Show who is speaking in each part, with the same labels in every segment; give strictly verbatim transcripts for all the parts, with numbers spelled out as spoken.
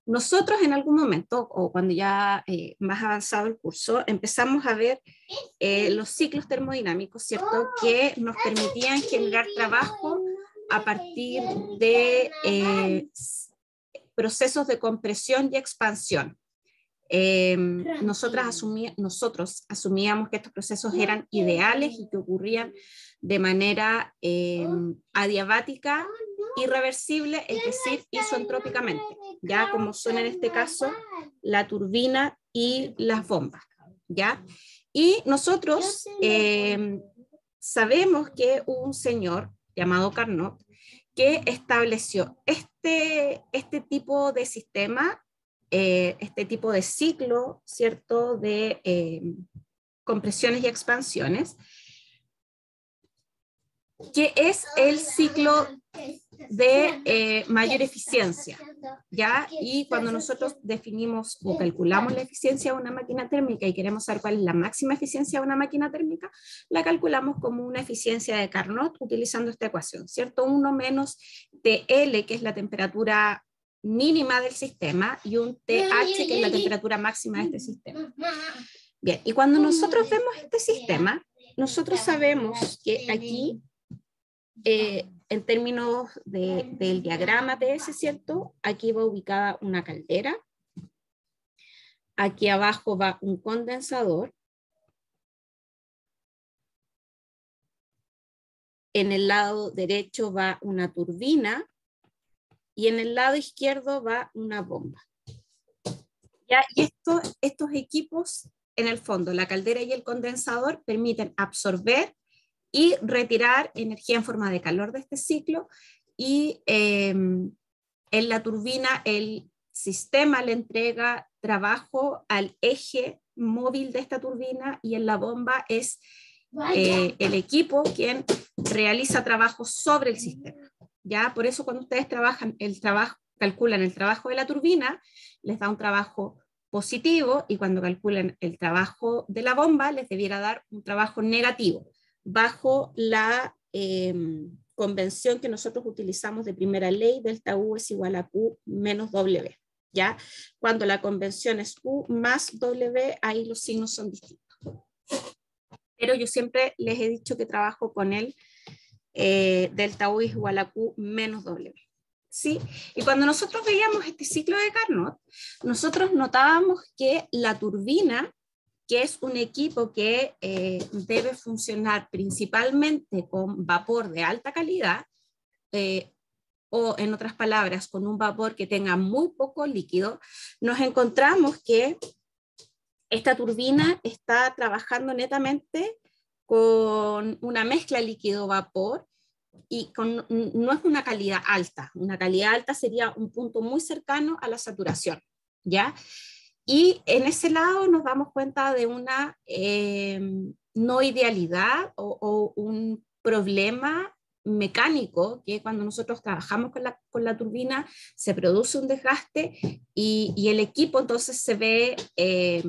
Speaker 1: Nosotros en algún momento, o cuando ya eh, más avanzado el curso, empezamos a ver eh, los ciclos termodinámicos, ¿cierto? Que nos permitían generar trabajo a partir de eh, procesos de compresión y expansión. Eh, nosotras asumí, nosotros asumíamos que estos procesos eran ideales y que ocurrían de manera eh, adiabática, irreversible, es decir, isentrópicamente, ya como son en este caso la turbina y las bombas, ¿ya? Y nosotros eh, sabemos que hubo un señor llamado Carnot que estableció este, este tipo de sistema, eh, este tipo de ciclo, ¿cierto?, de eh, compresiones y expansiones, que es el ciclo de eh, mayor eficiencia, ¿ya? Y cuando nosotros definimos o calculamos la eficiencia de una máquina térmica y queremos saber cuál es la máxima eficiencia de una máquina térmica, la calculamos como una eficiencia de Carnot utilizando esta ecuación, ¿cierto? uno menos T L, que es la temperatura mínima del sistema, y un T H, que es la temperatura máxima de este sistema. Bien, y cuando nosotros vemos este sistema, nosotros sabemos que aquí, eh, en términos de, del diagrama P S, ¿cierto? Aquí va ubicada una caldera, aquí abajo va un condensador, en el lado derecho va una turbina, y en el lado izquierdo va una bomba. ¿Ya? Y esto, estos equipos, en el fondo, la caldera y el condensador, permiten absorber y retirar energía en forma de calor de este ciclo, y eh, en la turbina el sistema le entrega trabajo al eje móvil de esta turbina, y en la bomba es eh, el equipo quien realiza trabajo sobre el sistema. ¿Ya? Por eso cuando ustedes trabajan el trabajo, calculan el trabajo de la turbina, les da un trabajo positivo, y cuando calculan el trabajo de la bomba, les debiera dar un trabajo negativo, bajo la eh, convención que nosotros utilizamos de primera ley, delta U es igual a Q menos W, ¿ya? Cuando la convención es Q más W, ahí los signos son distintos. Pero yo siempre les he dicho que trabajo con el eh, delta U es igual a Q menos W. ¿Sí? Y cuando nosotros veíamos este ciclo de Carnot, nosotros notábamos que la turbina, que es un equipo que eh, debe funcionar principalmente con vapor de alta calidad, eh, o en otras palabras, con un vapor que tenga muy poco líquido, nos encontramos que esta turbina está trabajando netamente con una mezcla líquido-vapor, y con, no es una calidad alta. Una calidad alta sería un punto muy cercano a la saturación, ¿ya? Y en ese lado nos damos cuenta de una eh, no idealidad o, o un problema mecánico, que cuando nosotros trabajamos con la, con la turbina se produce un desgaste, y, y el equipo entonces se ve... Eh,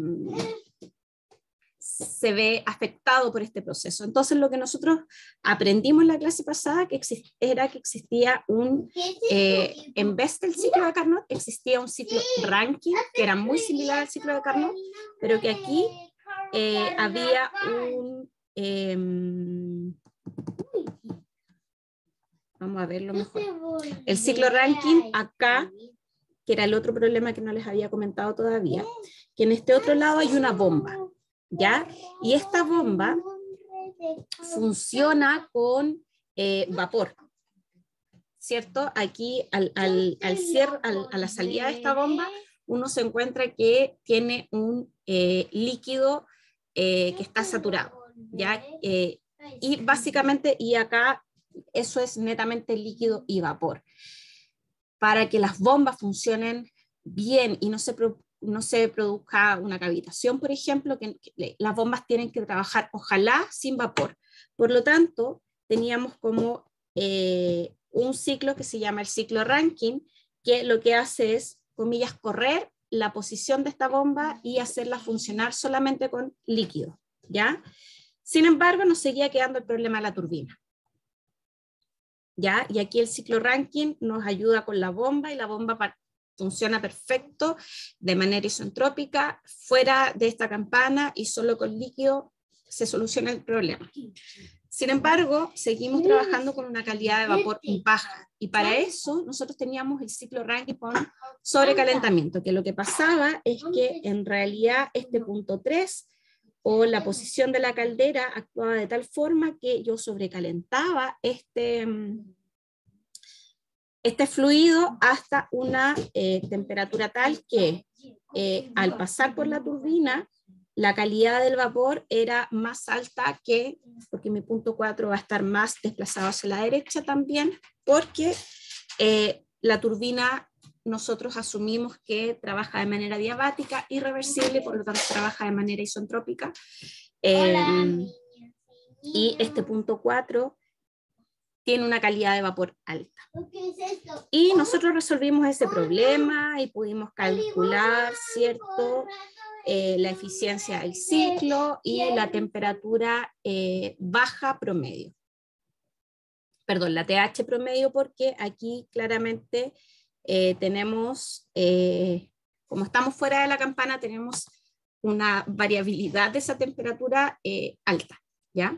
Speaker 1: se ve afectado por este proceso. Entonces lo que nosotros aprendimos en la clase pasada que era que existía un, eh, en vez del ciclo de Carnot, existía un ciclo Rankine, que era muy similar al ciclo de Carnot, pero que aquí eh, había un... Eh, vamos a verlo mejor. El ciclo Rankine acá, que era el otro problema que no les había comentado todavía, que en este otro lado hay una bomba, ¿ya? Y esta bomba funciona con eh, vapor, ¿cierto? Aquí al, al, al cierre, al, a la salida de esta bomba, uno se encuentra que tiene un eh, líquido eh, que está saturado, ¿ya? Eh, y básicamente, y acá eso es netamente líquido y vapor. Para que las bombas funcionen bien y no se no se produzca una cavitación, por ejemplo, que, que las bombas tienen que trabajar, ojalá, sin vapor. Por lo tanto, teníamos como eh, un ciclo que se llama el ciclo Rankine, que lo que hace es, comillas, correr la posición de esta bomba y hacerla funcionar solamente con líquido, ¿ya? Sin embargo, nos seguía quedando el problema de la turbina, ¿ya? Y aquí el ciclo Rankine nos ayuda con la bomba, y la bomba para funciona perfecto de manera isentrópica, fuera de esta campana y solo con líquido se soluciona el problema. Sin embargo, seguimos trabajando con una calidad de vapor baja y para eso nosotros teníamos el ciclo Rankine con sobrecalentamiento, que lo que pasaba es que en realidad este punto tres o la posición de la caldera actuaba de tal forma que yo sobrecalentaba este, este fluido hasta una eh, temperatura tal que eh, al pasar por la turbina la calidad del vapor era más alta que, porque mi punto cuatro va a estar más desplazado hacia la derecha también, porque eh, la turbina nosotros asumimos que trabaja de manera diabática, irreversible, por lo tanto trabaja de manera isentrópica. Eh, y este punto cuatro tiene una calidad de vapor alta. Y nosotros resolvimos ese problema y pudimos calcular, ¿cierto?, Eh, la eficiencia del ciclo y la temperatura eh, baja promedio. Perdón, la T H promedio, porque aquí claramente eh, tenemos, eh, como estamos fuera de la campana, tenemos una variabilidad de esa temperatura eh, alta, ¿ya?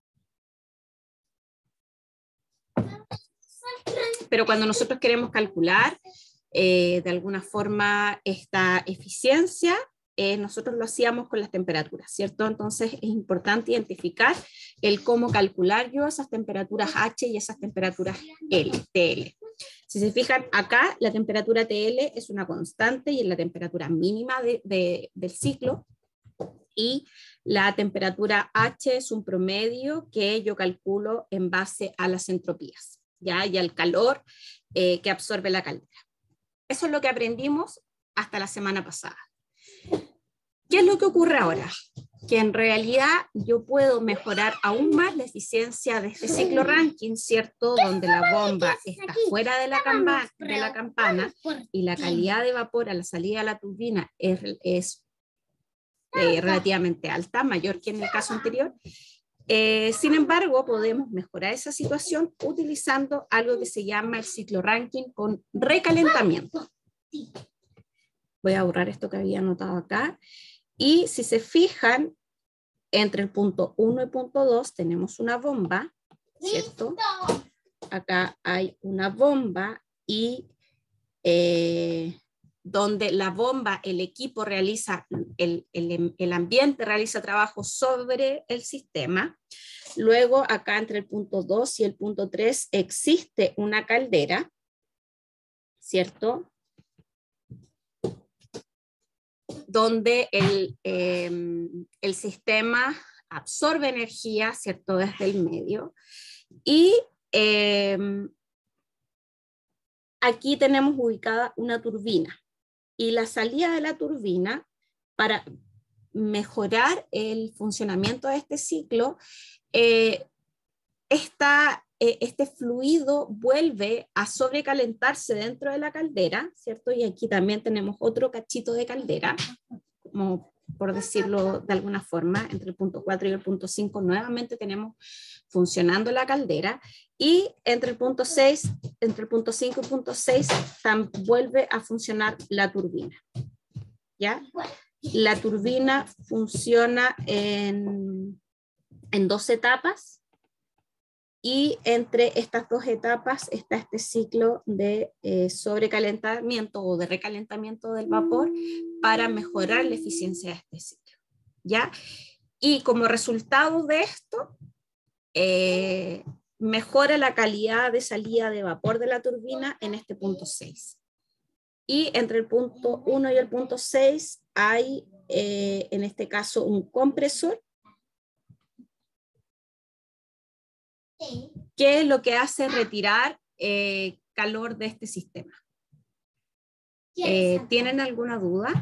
Speaker 1: Pero cuando nosotros queremos calcular eh, de alguna forma esta eficiencia, Eh, nosotros lo hacíamos con las temperaturas, ¿cierto? Entonces es importante identificar el cómo calcular yo esas temperaturas H y esas temperaturas L, T L. Si se fijan acá, la temperatura T L es una constante y es la temperatura mínima de, de, del ciclo, y la temperatura H es un promedio que yo calculo en base a las entropías, ¿ya? Y al calor eh, que absorbe la caldera. Eso es lo que aprendimos hasta la semana pasada. ¿Qué es lo que ocurre ahora? Que en realidad yo puedo mejorar aún más la eficiencia de este ciclo Rankine, ¿cierto? Donde la bomba está fuera de la, campana, de la campana y la calidad de vapor a la salida de la turbina es, es eh, relativamente alta, mayor que en el caso anterior. Eh, sin embargo, podemos mejorar esa situación utilizando algo que se llama el ciclo Rankine con recalentamiento. Voy a borrar esto que había anotado acá. Y si se fijan, entre el punto uno y el punto dos tenemos una bomba, ¿cierto? Acá hay una bomba y eh, donde la bomba, el equipo realiza, el, el, el ambiente realiza trabajo sobre el sistema. Luego acá entre el punto dos y el punto tres existe una caldera, ¿cierto?, donde el, eh, el sistema absorbe energía, ¿cierto?, desde el medio. Y eh, aquí tenemos ubicada una turbina. Y la salida de la turbina, para mejorar el funcionamiento de este ciclo, eh, esta, eh, este fluido vuelve a sobrecalentarse dentro de la caldera, ¿cierto? Y aquí también tenemos otro cachito de caldera, como por decirlo de alguna forma, entre el punto cuatro y el punto cinco nuevamente tenemos funcionando la caldera, y entre el punto seis, entre el punto cinco y el punto seis vuelve a funcionar la turbina, ¿ya? La turbina funciona en, en dos etapas, y entre estas dos etapas está este ciclo de eh, sobrecalentamiento o de recalentamiento del vapor para mejorar la eficiencia de este ciclo, ¿ya? Y como resultado de esto, eh, mejora la calidad de salida de vapor de la turbina en este punto seis. Y entre el punto uno y el punto seis hay, eh, en este caso, un compresor, que lo que hace es retirar eh, calor de este sistema. Eh, ¿Tienen alguna duda?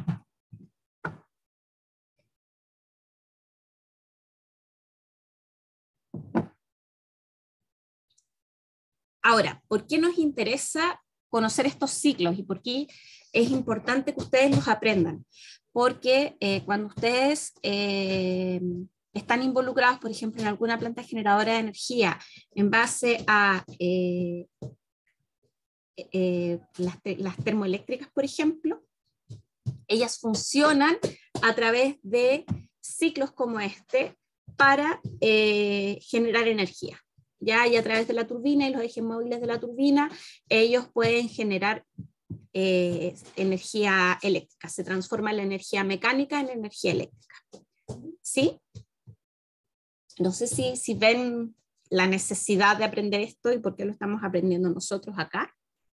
Speaker 1: Ahora, ¿por qué nos interesa conocer estos ciclos y por qué es importante que ustedes los aprendan? Porque eh, cuando ustedes eh, están involucrados, por ejemplo, en alguna planta generadora de energía en base a eh, eh, las, te las termoeléctricas, por ejemplo, ellas funcionan a través de ciclos como este para eh, generar energía. ¿Ya? Y a través de la turbina y los ejes móviles de la turbina, ellos pueden generar eh, energía eléctrica. Se transforma la energía mecánica en energía eléctrica. ¿Sí? No sé si, si ven la necesidad de aprender esto y por qué lo estamos aprendiendo nosotros acá.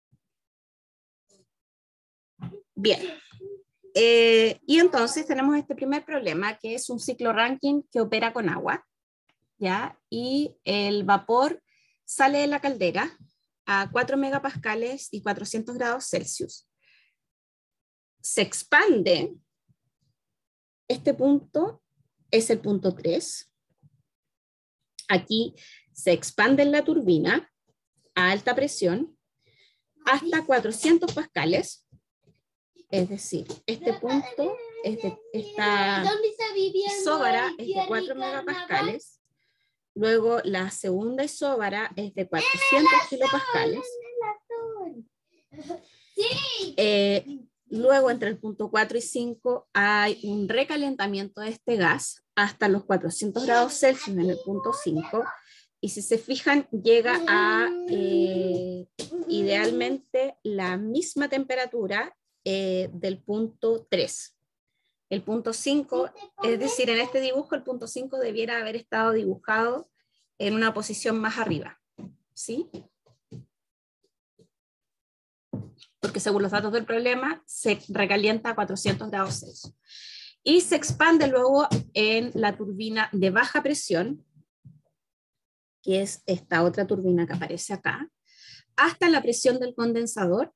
Speaker 1: Bien. Eh, y entonces tenemos este primer problema, que es un ciclo Rankine que opera con agua, ¿ya? Y el vapor sale de la caldera a cuatro megapascales y cuatrocientos grados Celsius. Se expande, este punto es el punto tres. Aquí se expande en la turbina a alta presión hasta cuatrocientos pascales. Es decir, este punto, es de, esta isóbara es de cuatro megapascales, luego la segunda isóbara es de cuatrocientos kilopascales, eh, luego entre el punto cuatro y cinco hay un recalentamiento de este gas hasta los cuatrocientos grados Celsius en el punto cinco, y si se fijan llega a eh, idealmente la misma temperatura Eh, del punto tres. El punto cinco, es decir, en este dibujo el punto cinco debiera haber estado dibujado en una posición más arriba, ¿sí? Porque según los datos del problema se recalienta a cuatrocientos grados Celsius. Y se expande luego en la turbina de baja presión, que es esta otra turbina que aparece acá, hasta la presión del condensador,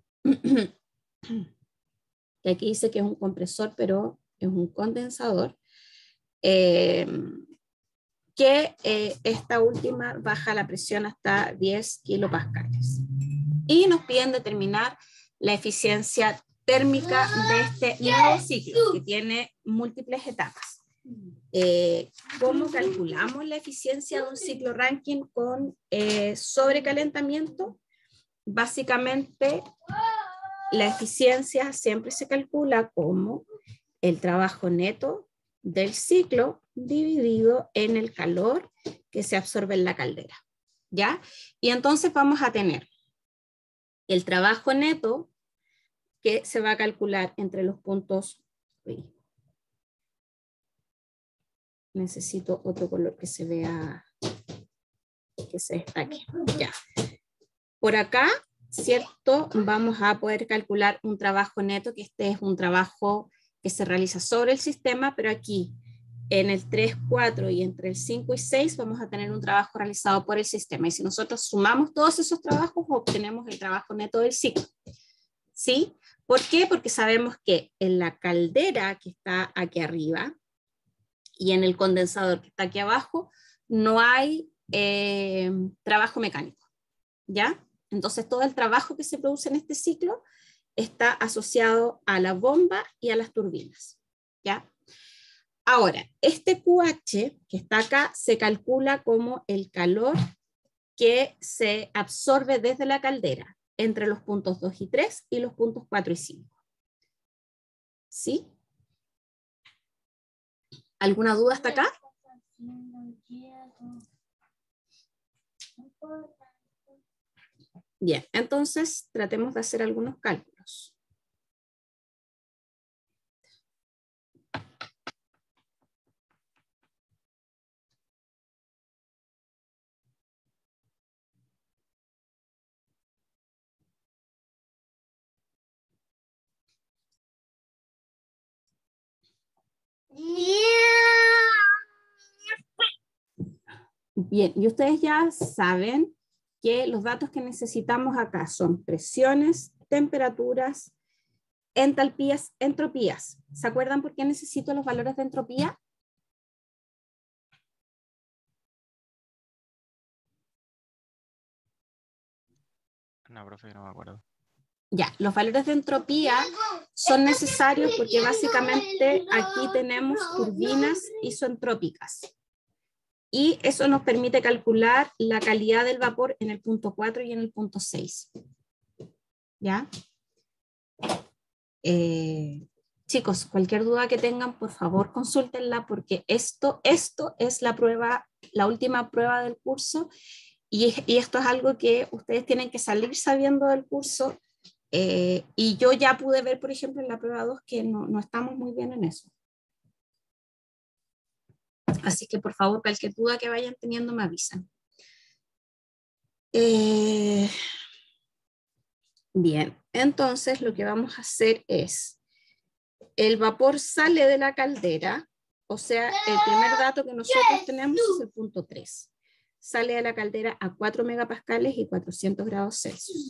Speaker 1: que aquí dice que es un compresor, pero es un condensador, eh, que eh, esta última baja la presión hasta diez kilopascales. Y nos piden determinar la eficiencia térmica de este nuevo ciclo, que tiene múltiples etapas. Eh, ¿Cómo calculamos la eficiencia de un ciclo Rankine con eh, sobrecalentamiento? Básicamente, la eficiencia siempre se calcula como el trabajo neto del ciclo dividido en el calor que se absorbe en la caldera, ¿ya? Y entonces vamos a tener el trabajo neto que se va a calcular entre los puntos. Uy, necesito otro color que se vea, que se destaque, ya. Por acá, ¿cierto? Vamos a poder calcular un trabajo neto, que este es un trabajo que se realiza sobre el sistema, pero aquí en el tres, cuatro y entre el cinco y seis vamos a tener un trabajo realizado por el sistema. Y si nosotros sumamos todos esos trabajos, obtenemos el trabajo neto del ciclo. ¿Sí? ¿Por qué? Porque sabemos que en la caldera que está aquí arriba y en el condensador que está aquí abajo, no hay eh, trabajo mecánico, ¿ya? Entonces todo el trabajo que se produce en este ciclo está asociado a la bomba y a las turbinas, ¿ya? Ahora, este Q H que está acá se calcula como el calor que se absorbe desde la caldera entre los puntos dos y tres y los puntos cuatro y cinco. ¿Sí? ¿Alguna duda hasta acá? Bien, entonces tratemos de hacer algunos cálculos. Bien, y ustedes ya saben que los datos que necesitamos acá son presiones, temperaturas, entalpías, entropías. ¿Se acuerdan por qué necesito los valores de entropía?
Speaker 2: No, profe, no me acuerdo.
Speaker 1: Ya, los valores de entropía son necesarios porque básicamente aquí tenemos turbinas isoentrópicas. Y eso nos permite calcular la calidad del vapor en el punto cuatro y en el punto seis. ¿Ya? Eh, chicos, cualquier duda que tengan, por favor, consúltenla porque esto, esto es la prueba, la última prueba del curso y, y esto es algo que ustedes tienen que salir sabiendo del curso. Eh, y yo ya pude ver, por ejemplo, en la prueba dos que no, no estamos muy bien en eso. Así que, por favor, cualquier duda que vayan teniendo me avisan. Eh, bien, entonces lo que vamos a hacer es, el vapor sale de la caldera, o sea, el primer dato que nosotros tenemos es el punto tres. Sale de la caldera a cuatro megapascales y cuatrocientos grados Celsius.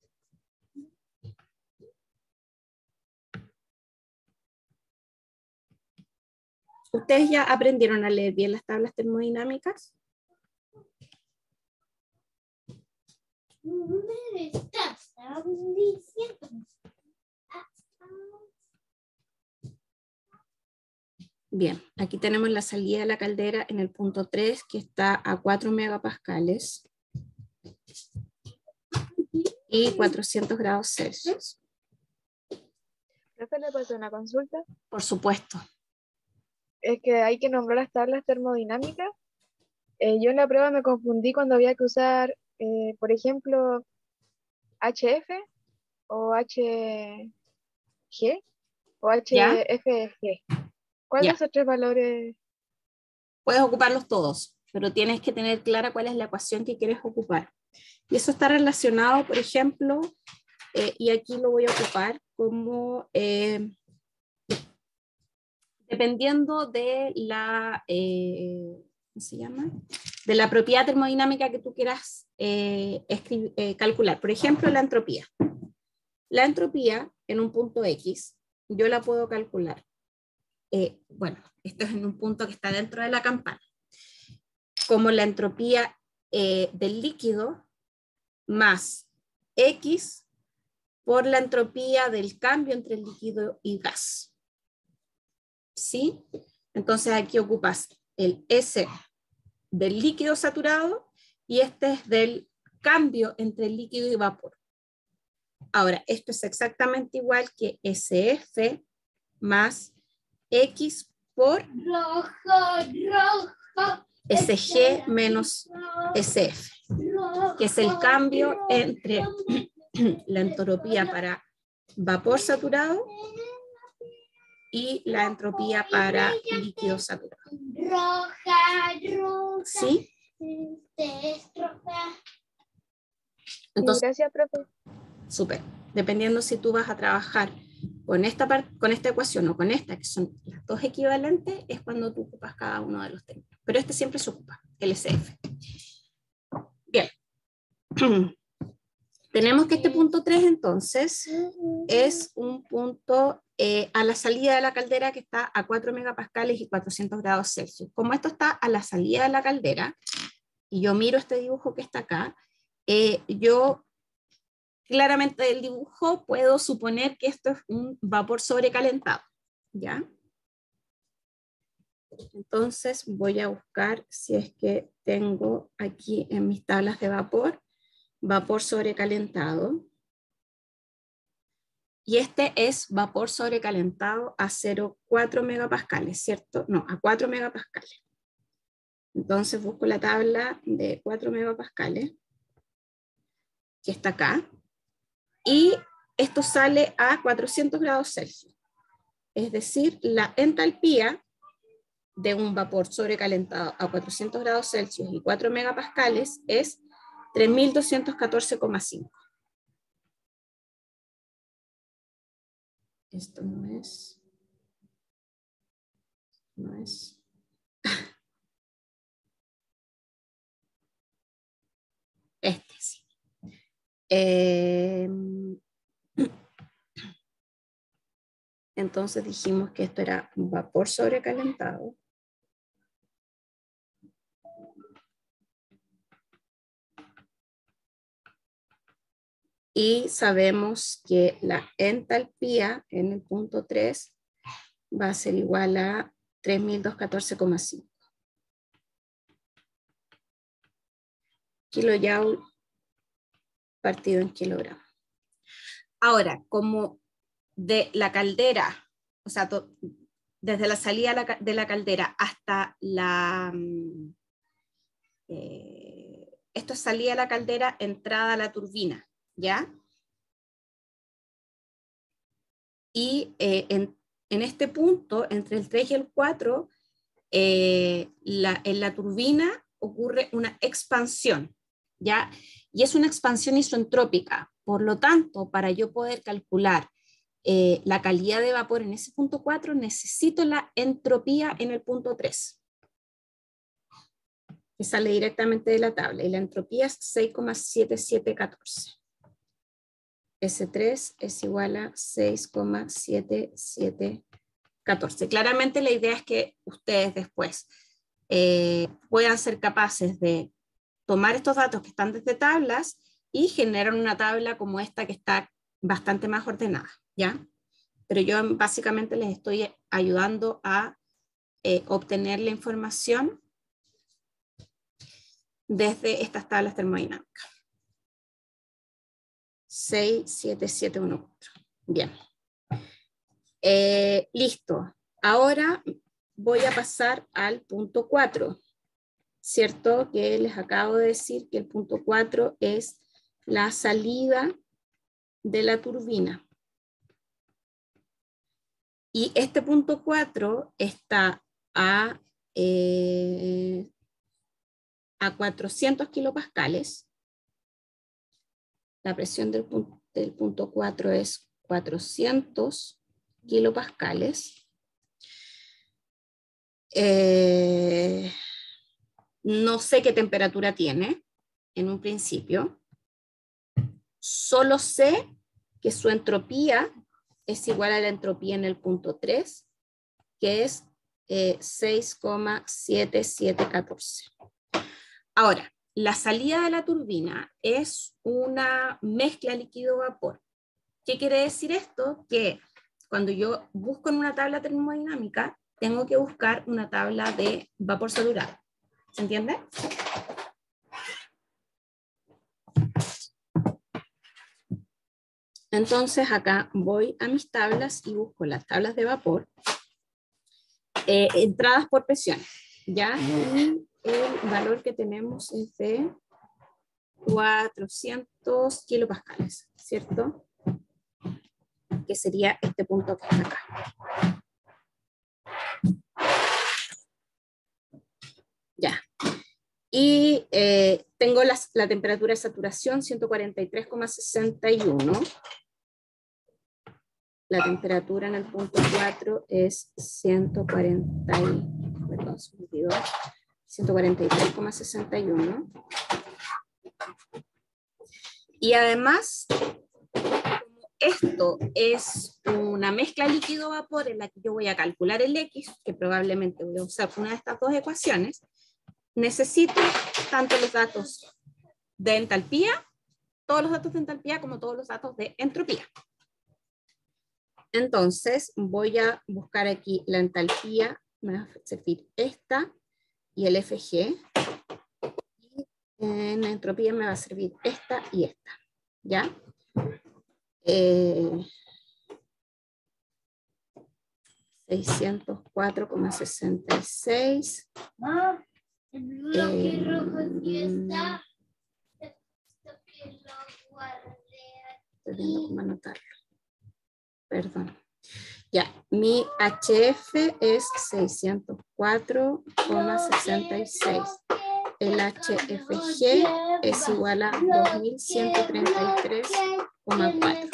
Speaker 1: ¿Ustedes ya aprendieron a leer bien las tablas termodinámicas? Bien, aquí tenemos la salida de la caldera en el punto tres que está a cuatro megapascales y cuatrocientos grados Celsius.
Speaker 3: ¿Profe, le pasó una consulta?
Speaker 1: Por supuesto.
Speaker 3: Es que hay que nombrar las tablas termodinámicas. Eh, yo en la prueba me confundí cuando había que usar, eh, por ejemplo, H F o H G o
Speaker 1: ¿Ya?
Speaker 3: H F G. ¿Cuál
Speaker 1: Ya.
Speaker 3: de esos tres valores?
Speaker 1: Puedes ocuparlos todos, pero tienes que tener clara cuál es la ecuación que quieres ocupar. Y eso está relacionado, por ejemplo, eh, y aquí lo voy a ocupar como eh, dependiendo de la, eh, ¿cómo se llama? De la propiedad termodinámica que tú quieras eh, escribir, eh, calcular. Por ejemplo, la entropía. La entropía en un punto X, yo la puedo calcular. Eh, bueno, esto es en un punto que está dentro de la campana. Como la entropía eh, del líquido más X por la entropía del cambio entre el líquido y gas. ¿Sí? Entonces aquí ocupas el S del líquido saturado y este es del cambio entre el líquido y vapor. Ahora, esto es exactamente igual que S F más X por rojo, rojo, S G menos S F, que es el cambio entre la entropía para vapor saturado y la entropía para líquido saturado. Roja, roja. ¿Sí? Entonces,
Speaker 3: Sí, gracias, profe.
Speaker 1: súper. Dependiendo si tú vas a trabajar con esta, part, con esta ecuación o con esta, que son las dos equivalentes, es cuando tú ocupas cada uno de los términos. Pero este siempre se ocupa, el S F. Bien. Tenemos que este punto tres entonces es un punto eh, a la salida de la caldera que está a cuatro megapascales y cuatrocientos grados Celsius. Como esto está a la salida de la caldera, y yo miro este dibujo que está acá, eh, yo claramente del dibujo puedo suponer que esto es un vapor sobrecalentado, ¿ya? Entonces voy a buscar si es que tengo aquí en mis tablas de vapor, vapor sobrecalentado. Y este es vapor sobrecalentado a cero coma cuatro megapascales, ¿cierto? No, a cuatro megapascales. Entonces busco la tabla de cuatro megapascales, que está acá, y esto sale a cuatrocientos grados Celsius. Es decir, la entalpía de un vapor sobrecalentado a cuatrocientos grados Celsius y cuatro megapascales es tres mil doscientos catorce coma cinco. Esto no es, no es. Este sí. Eh, entonces dijimos que esto era un vapor sobrecalentado. Y sabemos que la entalpía en el punto tres va a ser igual a tres mil doscientos catorce coma cinco. Kilojoule partido en kilogramos. Ahora, como de la caldera, o sea, desde la salida de la caldera hasta la... Eh, esto es salida a la caldera, entrada a la turbina, ¿ya? Y eh, en, en este punto, entre el tres y el cuatro, eh, la, en la turbina ocurre una expansión, ¿ya? Y es una expansión isentrópica. Por lo tanto, para yo poder calcular eh, la calidad de vapor en ese punto cuatro, necesito la entropía en el punto tres, que sale directamente de la tabla, y la entropía es seis coma siete siete uno cuatro. ese tres es igual a seis coma siete siete uno cuatro. Claramente la idea es que ustedes después eh, puedan ser capaces de tomar estos datos que están desde tablas y generar una tabla como esta que está bastante más ordenada, ¿ya? Pero yo básicamente les estoy ayudando a eh, obtener la información desde estas tablas termodinámicas. seis siete siete uno cuatro. Bien. Eh, listo. Ahora voy a pasar al punto cuatro. ¿Cierto? Que les acabo de decir que el punto cuatro es la salida de la turbina. Y este punto cuatro está a, eh, a cuatrocientos kilopascales. La presión del punto, del punto cuatro es cuatrocientos kilopascales. Eh, no sé qué temperatura tiene en un principio. Solo sé que su entropía es igual a la entropía en el punto tres, que es eh, seis coma siete siete uno cuatro. Ahora, la salida de la turbina es una mezcla líquido-vapor. ¿Qué quiere decir esto? Que cuando yo busco en una tabla termodinámica, tengo que buscar una tabla de vapor saturado. ¿Se entiende? Entonces acá voy a mis tablas y busco las tablas de vapor eh, entradas por presión, ¿ya? Y el valor que tenemos es de cuatrocientos kilopascales, ¿cierto? Que sería este punto que está acá. Ya. Y eh, tengo la, la temperatura de saturación ciento cuarenta y tres coma sesenta y uno. La temperatura en el punto cuatro es ciento cuarenta, perdón, ciento cuarenta y tres coma sesenta y uno. Y además, como esto es una mezcla líquido-vapor en la que yo voy a calcular el X, que probablemente voy a usar una de estas dos ecuaciones, necesito tanto los datos de entalpía, todos los datos de entalpía, como todos los datos de entropía. Entonces voy a buscar aquí la entalpía, me va a servir esta y el F G. Y en entropía me va a servir esta y esta. ¿Ya? Eh, seiscientos cuatro coma sesenta y seis.
Speaker 4: Ah, el bloque
Speaker 1: eh,
Speaker 4: rojo aquí está. Esto que lo guardé
Speaker 1: Estoy viendo
Speaker 4: aquí.
Speaker 1: cómo anotarlo. Perdón. Ya, mi H F es seiscientos cuatro coma sesenta y seis. El H F G es igual a dos mil ciento treinta y tres coma cuatro.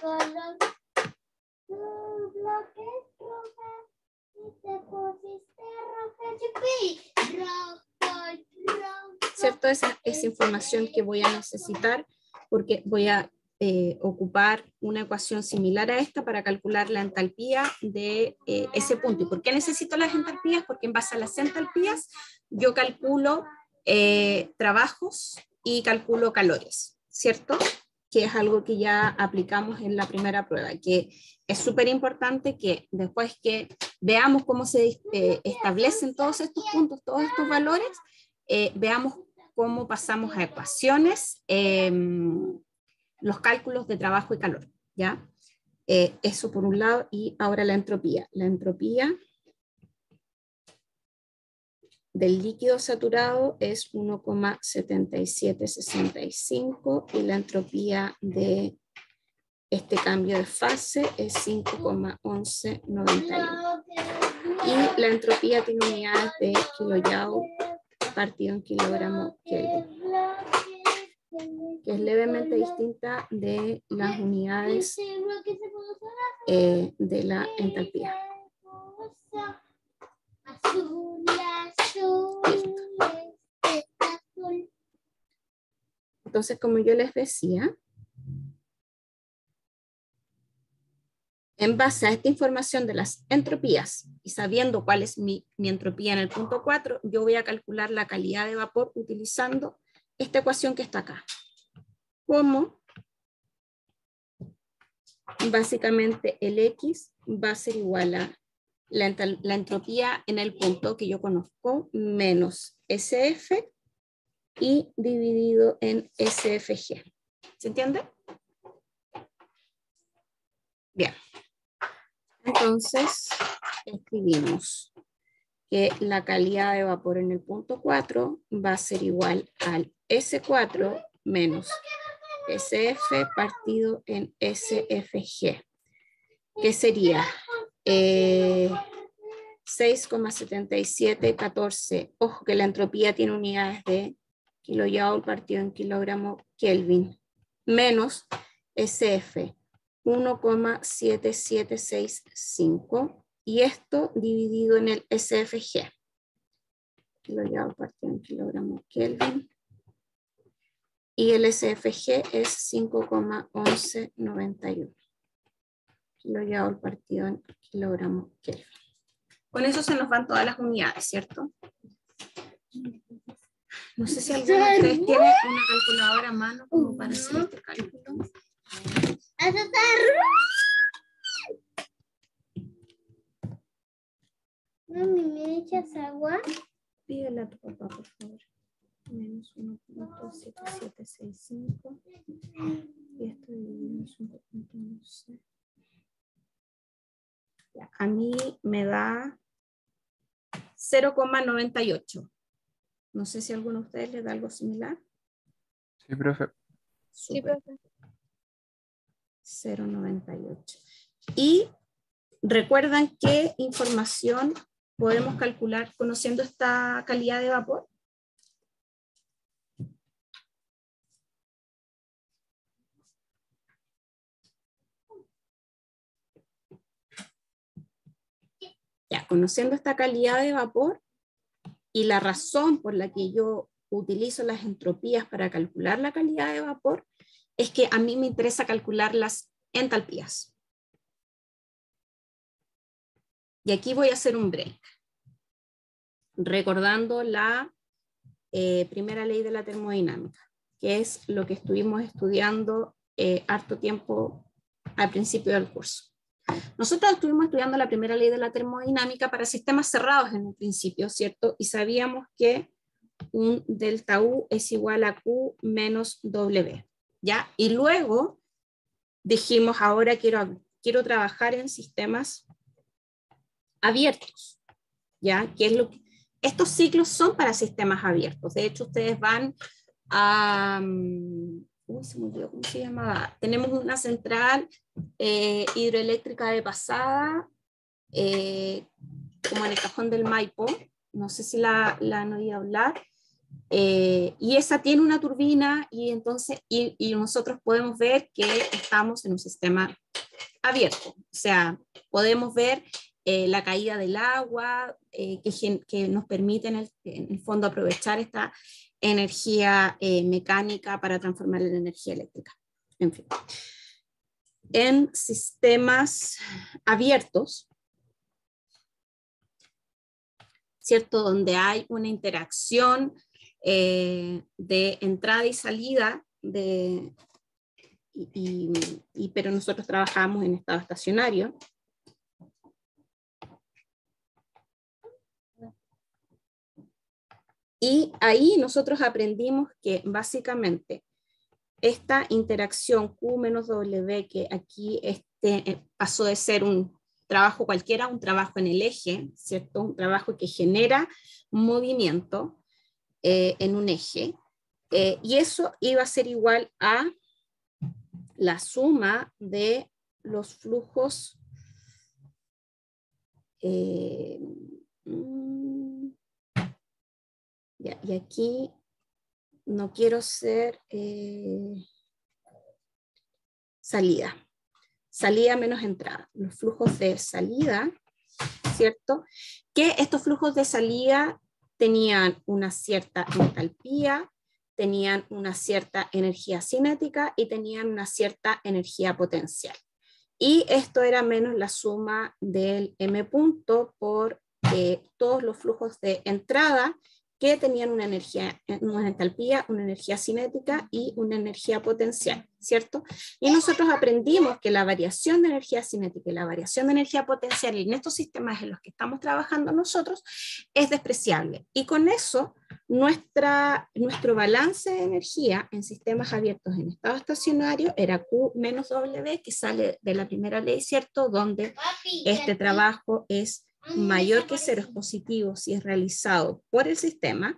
Speaker 1: ¿Cierto? Esa es información que voy a necesitar porque voy a eh, ocupar una ecuación similar a esta para calcular la entalpía de eh, ese punto. ¿Y por qué necesito las entalpías? Porque en base a las entalpías yo calculo eh, trabajos y calculo calores, ¿cierto? Que es algo que ya aplicamos en la primera prueba, que es súper importante que después que veamos cómo se eh, establecen todos estos puntos, todos estos valores, eh, veamos cómo pasamos a ecuaciones, eh, los cálculos de trabajo y calor, ¿ya? Eh, eso por un lado, y ahora la entropía. La entropía del líquido saturado es uno coma setenta y siete sesenta y cinco y la entropía de este cambio de fase es cinco coma once noventa y uno. Y la entropía tiene unidades de kilojoule partido en kilogramo Kelvin, que es levemente distinta de las unidades eh, de la entalpía. Entonces, como yo les decía, en base a esta información de las entropías y sabiendo cuál es mi, mi entropía en el punto cuatro, yo voy a calcular la calidad de vapor utilizando esta ecuación que está acá. Como básicamente el X va a ser igual a la, la entropía en el punto que yo conozco menos S F y dividido en S F G. ¿Se entiende? Bien. Entonces, escribimos que la calidad de vapor en el punto cuatro va a ser igual al S cuatro menos S F partido en S F G, que sería eh, seis coma setenta y siete catorce. Ojo que la entropía tiene unidades de kilojoule partido en kilogramo Kelvin, menos S F, uno coma siete siete seis cinco, y esto dividido en el S F G, kilojoule partido en kilogramo Kelvin, y el S F G es cinco coma once noventa y uno, kilojoule partido en kilogramo Kelvin. Con eso se nos van todas las unidades, ¿cierto? No sé si alguno de ustedes tiene una calculadora a mano como para hacer este cálculo.
Speaker 4: Mami, ¿me echas agua?
Speaker 1: Pídele a tu papá, por favor. Menos uno punto siete siete seis cinco. Y esto dividido en cinco punto once. A mí me da cero coma noventa y ocho. No sé si a alguno de ustedes le da algo similar.
Speaker 2: Sí, profe.
Speaker 3: Sí,
Speaker 1: Súper.
Speaker 3: profe.
Speaker 1: cero coma noventa y ocho. Y recuerdan qué información podemos calcular conociendo esta calidad de vapor. Ya, conociendo esta calidad de vapor y la razón por la que yo utilizo las entropías para calcular la calidad de vapor es que a mí me interesa calcular las entalpías. Y aquí voy a hacer un break, recordando la eh, primera ley de la termodinámica, que es lo que estuvimos estudiando eh, harto tiempo al principio del curso. Nosotros estuvimos estudiando la primera ley de la termodinámica para sistemas cerrados en un principio, ¿cierto? Y sabíamos que un delta U es igual a Q menos W, ¿ya? Y luego dijimos, ahora quiero, quiero trabajar en sistemas abiertos, ¿ya? ¿Qué es lo que, estos ciclos son para sistemas abiertos. De hecho, ustedes van a... Um, uy, se me olvidó, ¿cómo se llamaba? Tenemos una central eh, hidroeléctrica de pasada, eh, como en el cajón del Maipo, no sé si la, la han oído hablar, eh, y esa tiene una turbina, y entonces, y, y nosotros podemos ver que estamos en un sistema abierto, o sea, podemos ver eh, la caída del agua, eh, que, que nos permite en el, en el fondo aprovechar esta energía eh, mecánica para transformarla en energía eléctrica. En fin. En sistemas abiertos, ¿cierto? Donde hay una interacción eh, de entrada y salida, de, y, y, y, pero nosotros trabajamos en estado estacionario. Y ahí nosotros aprendimos que básicamente esta interacción Q menos W, que aquí este, pasó de ser un trabajo cualquiera, un trabajo en el eje, ¿cierto? Un trabajo que genera movimiento eh, en un eje, eh, y eso iba a ser igual a la suma de los flujos eh, mm, ya, y aquí no quiero ser eh, salida. Salida menos entrada. Los flujos de salida, ¿cierto? Que estos flujos de salida tenían una cierta entalpía, tenían una cierta energía cinética y tenían una cierta energía potencial. Y esto era menos la suma del M punto por eh, todos los flujos de entrada que tenían una energía, una entalpía, una energía cinética y una energía potencial, ¿cierto? Y nosotros aprendimos que la variación de energía cinética y la variación de energía potencial en estos sistemas en los que estamos trabajando nosotros es despreciable. Y con eso, nuestra, nuestro balance de energía en sistemas abiertos en estado estacionario era Q menos W, que sale de la primera ley, ¿cierto? Donde este trabajo es mayor que cero, es positivo si es realizado por el sistema.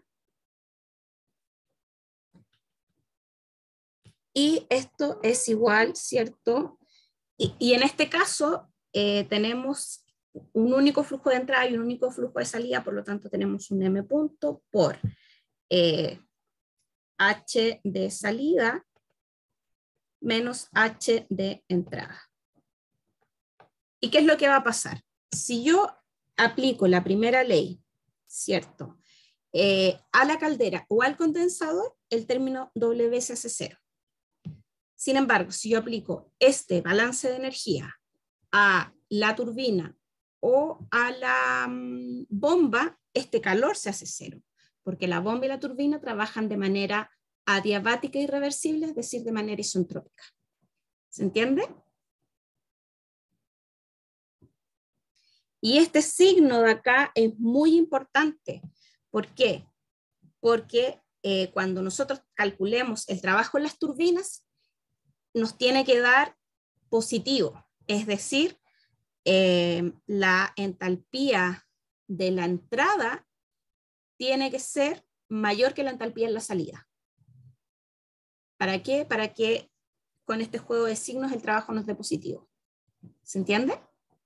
Speaker 1: Y esto es igual, ¿cierto? Y, y en este caso eh, tenemos un único flujo de entrada y un único flujo de salida, por lo tanto tenemos un M punto por eh, H de salida menos H de entrada. ¿Y qué es lo que va a pasar? Si yo aplico la primera ley, ¿cierto? Eh, a la caldera o al condensador, el término W se hace cero. Sin embargo, si yo aplico este balance de energía a la turbina o a la um, bomba, este calor se hace cero, porque la bomba y la turbina trabajan de manera adiabática y reversible, es decir, de manera isentrópica. ¿Se entiende? Y este signo de acá es muy importante. ¿Por qué? Porque eh, cuando nosotros calculemos el trabajo en las turbinas, nos tiene que dar positivo, es decir, eh, la entalpía de la entrada tiene que ser mayor que la entalpía en la salida. ¿Para qué? Para que con este juego de signos el trabajo nos dé positivo. ¿Se entiende?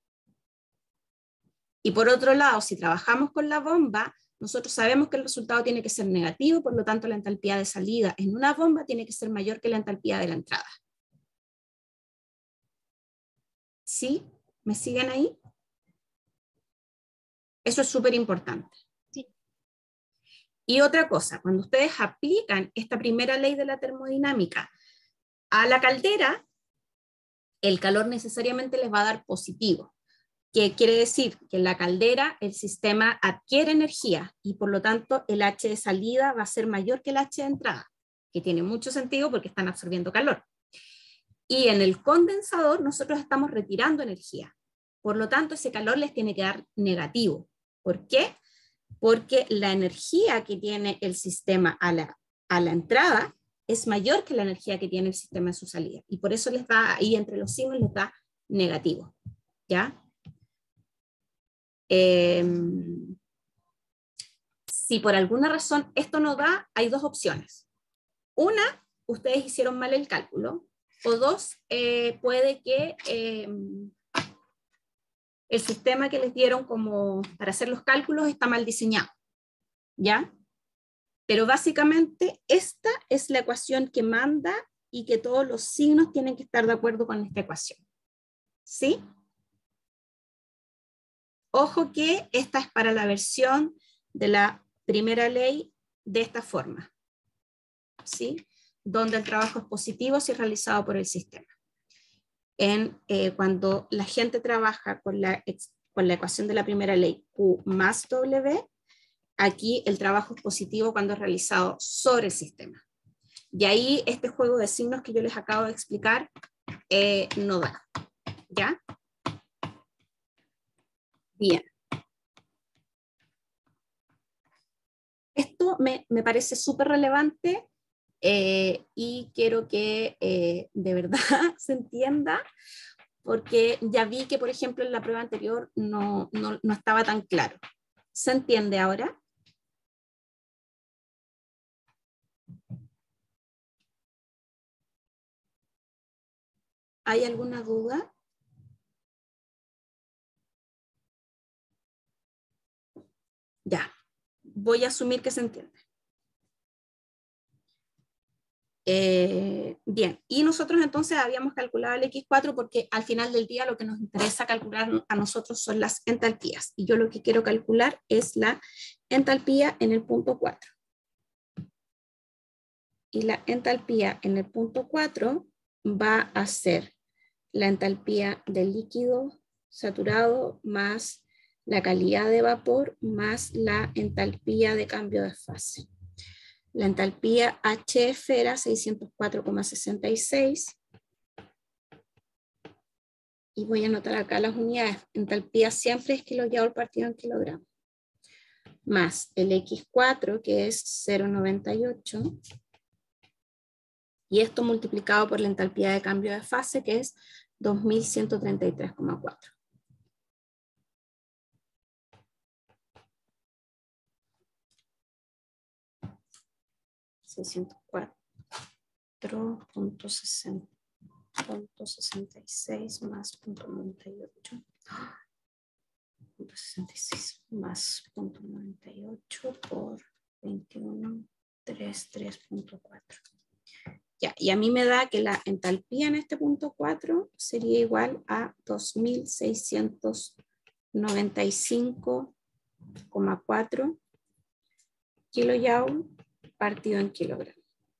Speaker 1: Y por otro lado, si trabajamos con la bomba, nosotros sabemos que el resultado tiene que ser negativo, por lo tanto la entalpía de salida en una bomba tiene que ser mayor que la entalpía de la entrada. ¿Sí? ¿Me siguen ahí? Eso es súper importante.
Speaker 3: Sí.
Speaker 1: Y otra cosa, cuando ustedes aplican esta primera ley de la termodinámica a la caldera, el calor necesariamente les va a dar positivo. Que quiere decir que en la caldera el sistema adquiere energía y por lo tanto el H de salida va a ser mayor que el H de entrada, que tiene mucho sentido porque están absorbiendo calor. Y en el condensador nosotros estamos retirando energía, por lo tanto ese calor les tiene que dar negativo. ¿Por qué? Porque la energía que tiene el sistema a la, a la entrada es mayor que la energía que tiene el sistema en su salida y por eso les da ahí entre los signos les da negativo. ¿Ya? Eh, si por alguna razón esto no da, hay dos opciones. Una, ustedes hicieron mal el cálculo, o dos, eh, puede que eh, el sistema que les dieron como para hacer los cálculos está mal diseñado, ¿ya? Pero básicamente esta es la ecuación que manda y que todos los signos tienen que estar de acuerdo con esta ecuación, ¿sí? Ojo que esta es para la versión de la primera ley de esta forma, ¿sí? Donde el trabajo es positivo si es realizado por el sistema. En, eh, cuando la gente trabaja con la, con la ecuación de la primera ley Q más W, aquí el trabajo es positivo cuando es realizado sobre el sistema. Y ahí este juego de signos que yo les acabo de explicar eh, no da, ¿ya? Bien. Esto me, me parece súper relevante eh, y quiero que eh, de verdad se entienda, porque ya vi que, por ejemplo, en la prueba anterior no, no, no estaba tan claro. ¿Se entiende ahora? ¿Hay alguna duda? Ya, voy a asumir que se entiende. Eh, bien, y nosotros entonces habíamos calculado el equis cuatro porque al final del día lo que nos interesa calcular a nosotros son las entalpías. Y yo lo que quiero calcular es la entalpía en el punto cuatro. Y la entalpía en el punto cuatro va a ser la entalpía del líquido saturado más la calidad de vapor más la entalpía de cambio de fase. La entalpía H F era seiscientos cuatro coma sesenta y seis. Y voy a anotar acá las unidades. Entalpía siempre es kilojoule partido en kilogramo. Más el equis cuatro, que es cero coma noventa y ocho. Y esto multiplicado por la entalpía de cambio de fase, que es dos mil ciento treinta y tres coma cuatro. seiscientos cuatro punto sesenta y seis más punto noventa y ocho. Punto sesenta y seis más punto noventa y ocho por veintiuno, treinta y tres punto cuatro. Ya, y a mí me da que la entalpía en este punto cuatro sería igual a dos mil seiscientos noventa y cinco coma cuatro kilojoule partido en kilogramo.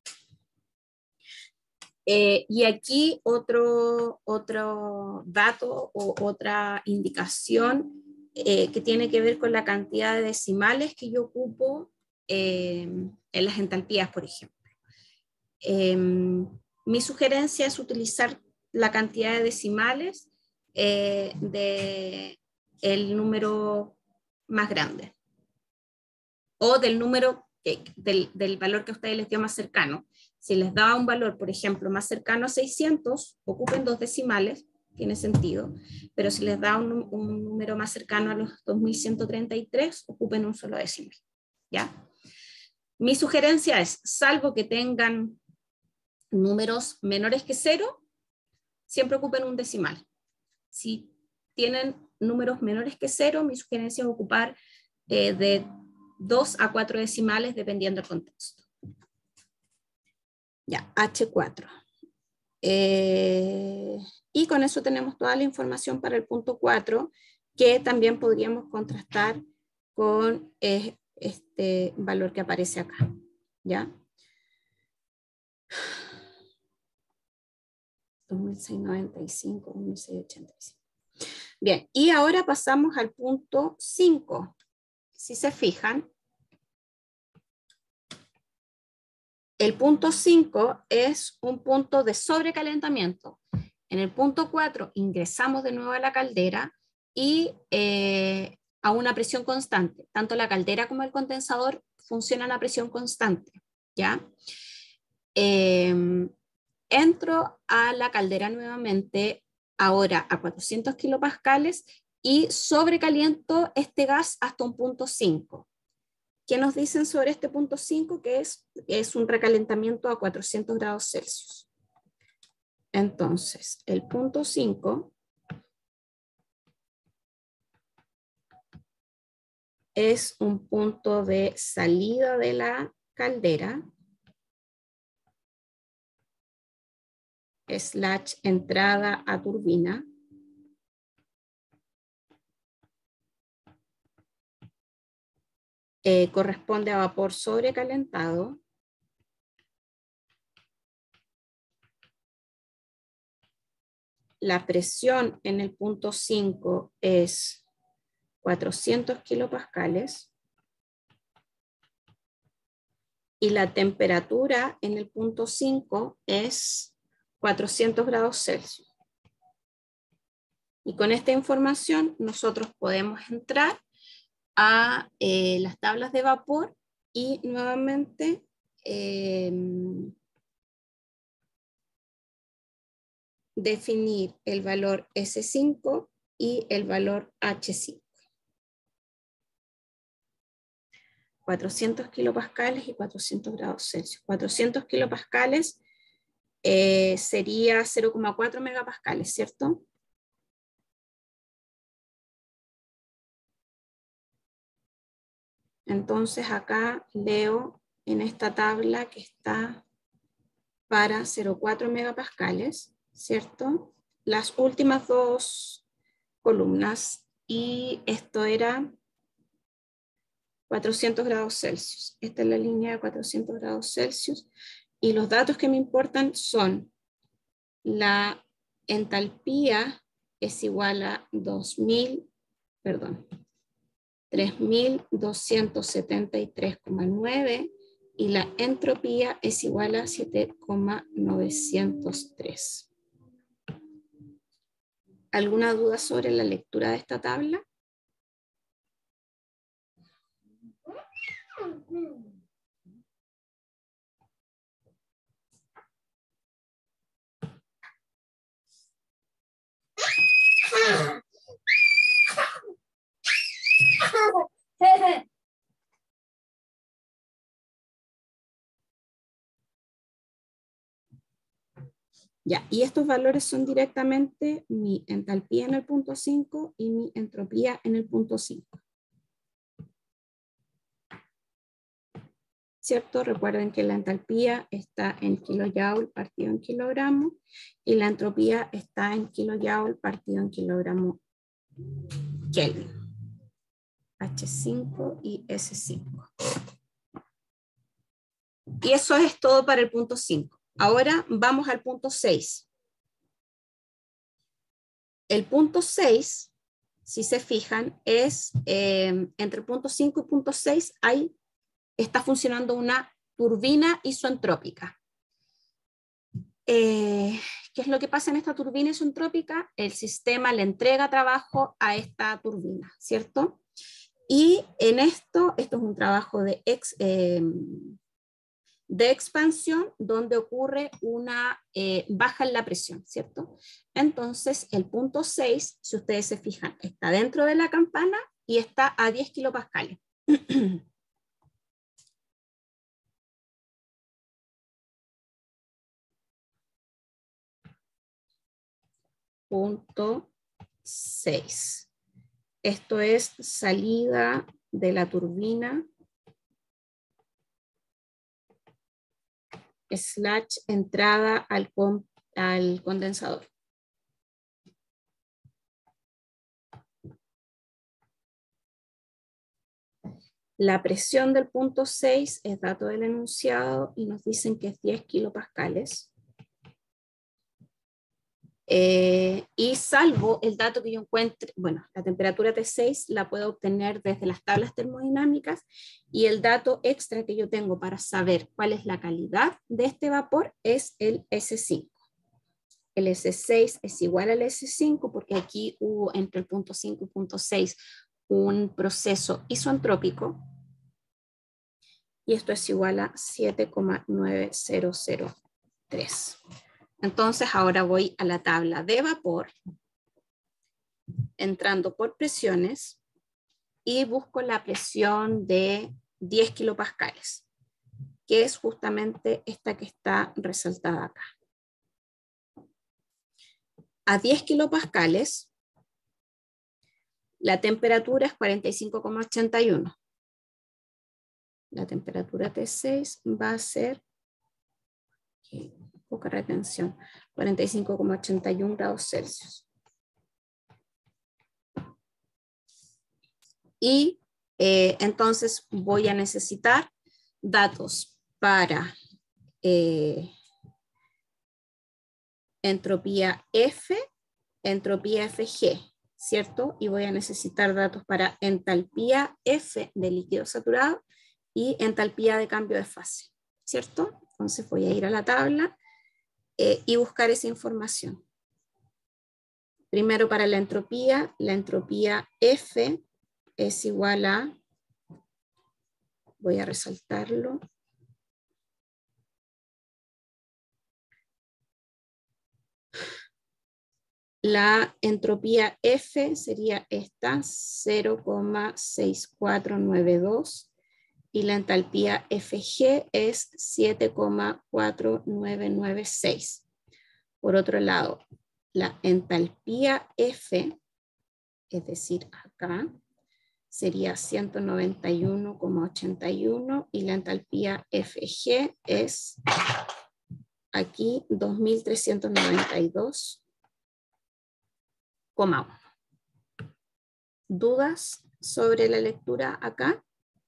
Speaker 1: Eh, y aquí otro, otro dato o otra indicación eh, que tiene que ver con la cantidad de decimales que yo ocupo eh, en las entalpías, por ejemplo. Eh, mi sugerencia es utilizar la cantidad de decimales eh, de el número más grande o del número eh, del, del valor que a ustedes les dio más cercano. Si les da un valor, por ejemplo, más cercano a seiscientos, ocupen dos decimales, tiene sentido, pero si les da un, un número más cercano a los dos mil ciento treinta y tres, ocupen un solo decimal, ¿ya? Mi sugerencia es, salvo que tengan números menores que cero, siempre ocupen un decimal. Si tienen números menores que cero, mi sugerencia es ocupar eh, de dos a cuatro decimales dependiendo del contexto. Ya, hache cuatro. Eh, y con eso tenemos toda la información para el punto cuatro, que también podríamos contrastar con eh, este valor que aparece acá. ¿Ya? dos mil seiscientos noventa y cinco, dos mil seiscientos ochenta y cinco. Bien, y ahora pasamos al punto cinco. Si se fijan, el punto cinco es un punto de sobrecalentamiento. En el punto cuatro ingresamos de nuevo a la caldera y eh, a una presión constante. Tanto la caldera como el condensador funcionan a presión constante, ¿ya? Eh, entro a la caldera nuevamente, ahora a cuatrocientos kilopascales, y sobrecaliento este gas hasta un punto cinco. ¿Qué nos dicen sobre este punto cinco? Que es, es un recalentamiento a cuatrocientos grados Celsius. Entonces, el punto cinco es un punto de salida de la caldera slash entrada a turbina. Eh, corresponde a vapor sobrecalentado. La presión en el punto cinco es cuatrocientos kilopascales. Y la temperatura en el punto cinco es cuatrocientos grados Celsius. Y con esta información nosotros podemos entrar a eh, las tablas de vapor y nuevamente eh, definir el valor ese cinco y el valor hache cinco. cuatrocientos kilopascales y cuatrocientos grados Celsius. cuatrocientos kilopascales eh, sería cero coma cuatro megapascales, ¿cierto? Entonces acá leo en esta tabla que está para cero coma cuatro megapascales, ¿cierto? Las últimas dos columnas, y esto era cuatrocientos grados Celsius. Esta es la línea de cuatrocientos grados Celsius. Y los datos que me importan son la entalpía es igual a dos mil, perdón, tres mil doscientos setenta y tres coma nueve y la entropía es igual a siete coma novecientos tres. ¿Alguna duda sobre la lectura de esta tabla? Ya, y estos valores son directamente mi entalpía en el punto cinco y mi entropía en el punto cinco. ¿Cierto? Recuerden que la entalpía está en kilojoule partido en kilogramo y la entropía está en kilojoule partido en kilogramo Kelvin. hache cinco y ese cinco. Y eso es todo para el punto cinco. Ahora vamos al punto seis. El punto seis, si se fijan, es eh, entre el punto cinco y punto seis hay, está funcionando una turbina isentrópica. Eh, ¿Qué es lo que pasa en esta turbina isentrópica? El sistema le entrega trabajo a esta turbina, ¿cierto? Y en esto, esto es un trabajo de ex... Eh, de expansión donde ocurre una eh, baja en la presión, ¿cierto? Entonces el punto seis, si ustedes se fijan, está dentro de la campana y está a diez kilopascales. Punto seis. Esto es salida de la turbina slash entrada al, con, al condensador. La presión del punto seis es dato del enunciado y nos dicen que es diez kilopascales. Eh, y salvo el dato que yo encuentre, bueno, la temperatura T seis la puedo obtener desde las tablas termodinámicas y el dato extra que yo tengo para saber cuál es la calidad de este vapor es el ese cinco. El ese seis es igual al ese cinco porque aquí hubo entre el punto cinco y punto seis un proceso isentrópico y esto es igual a siete coma nueve cero cero tres. Entonces ahora voy a la tabla de vapor, entrando por presiones y busco la presión de diez kilopascales, que es justamente esta que está resaltada acá. A diez kilopascales, la temperatura es cuarenta y cinco coma ochenta y uno. La temperatura T seis va a ser, okay, poca retención, cuarenta y cinco coma ochenta y uno grados Celsius. Y eh, entonces voy a necesitar datos para eh, entropía F, entropía F G, ¿cierto? Y voy a necesitar datos para entalpía F de líquido saturado y entalpía de cambio de fase, ¿cierto? Entonces voy a ir a la tabla eh, y buscar esa información. Primero para la entropía, la entropía F es igual a, voy a resaltarlo, La entropía F sería esta, cero coma seis cuatro nueve dos, y la entalpía F G es siete coma cuatro nueve nueve seis. Por otro lado, la entalpía F, es decir, acá, sería ciento noventa y uno coma ochenta y uno, y la entalpía F G es aquí dos mil trescientos noventa y dos coma uno. ¿Dudas sobre la lectura acá?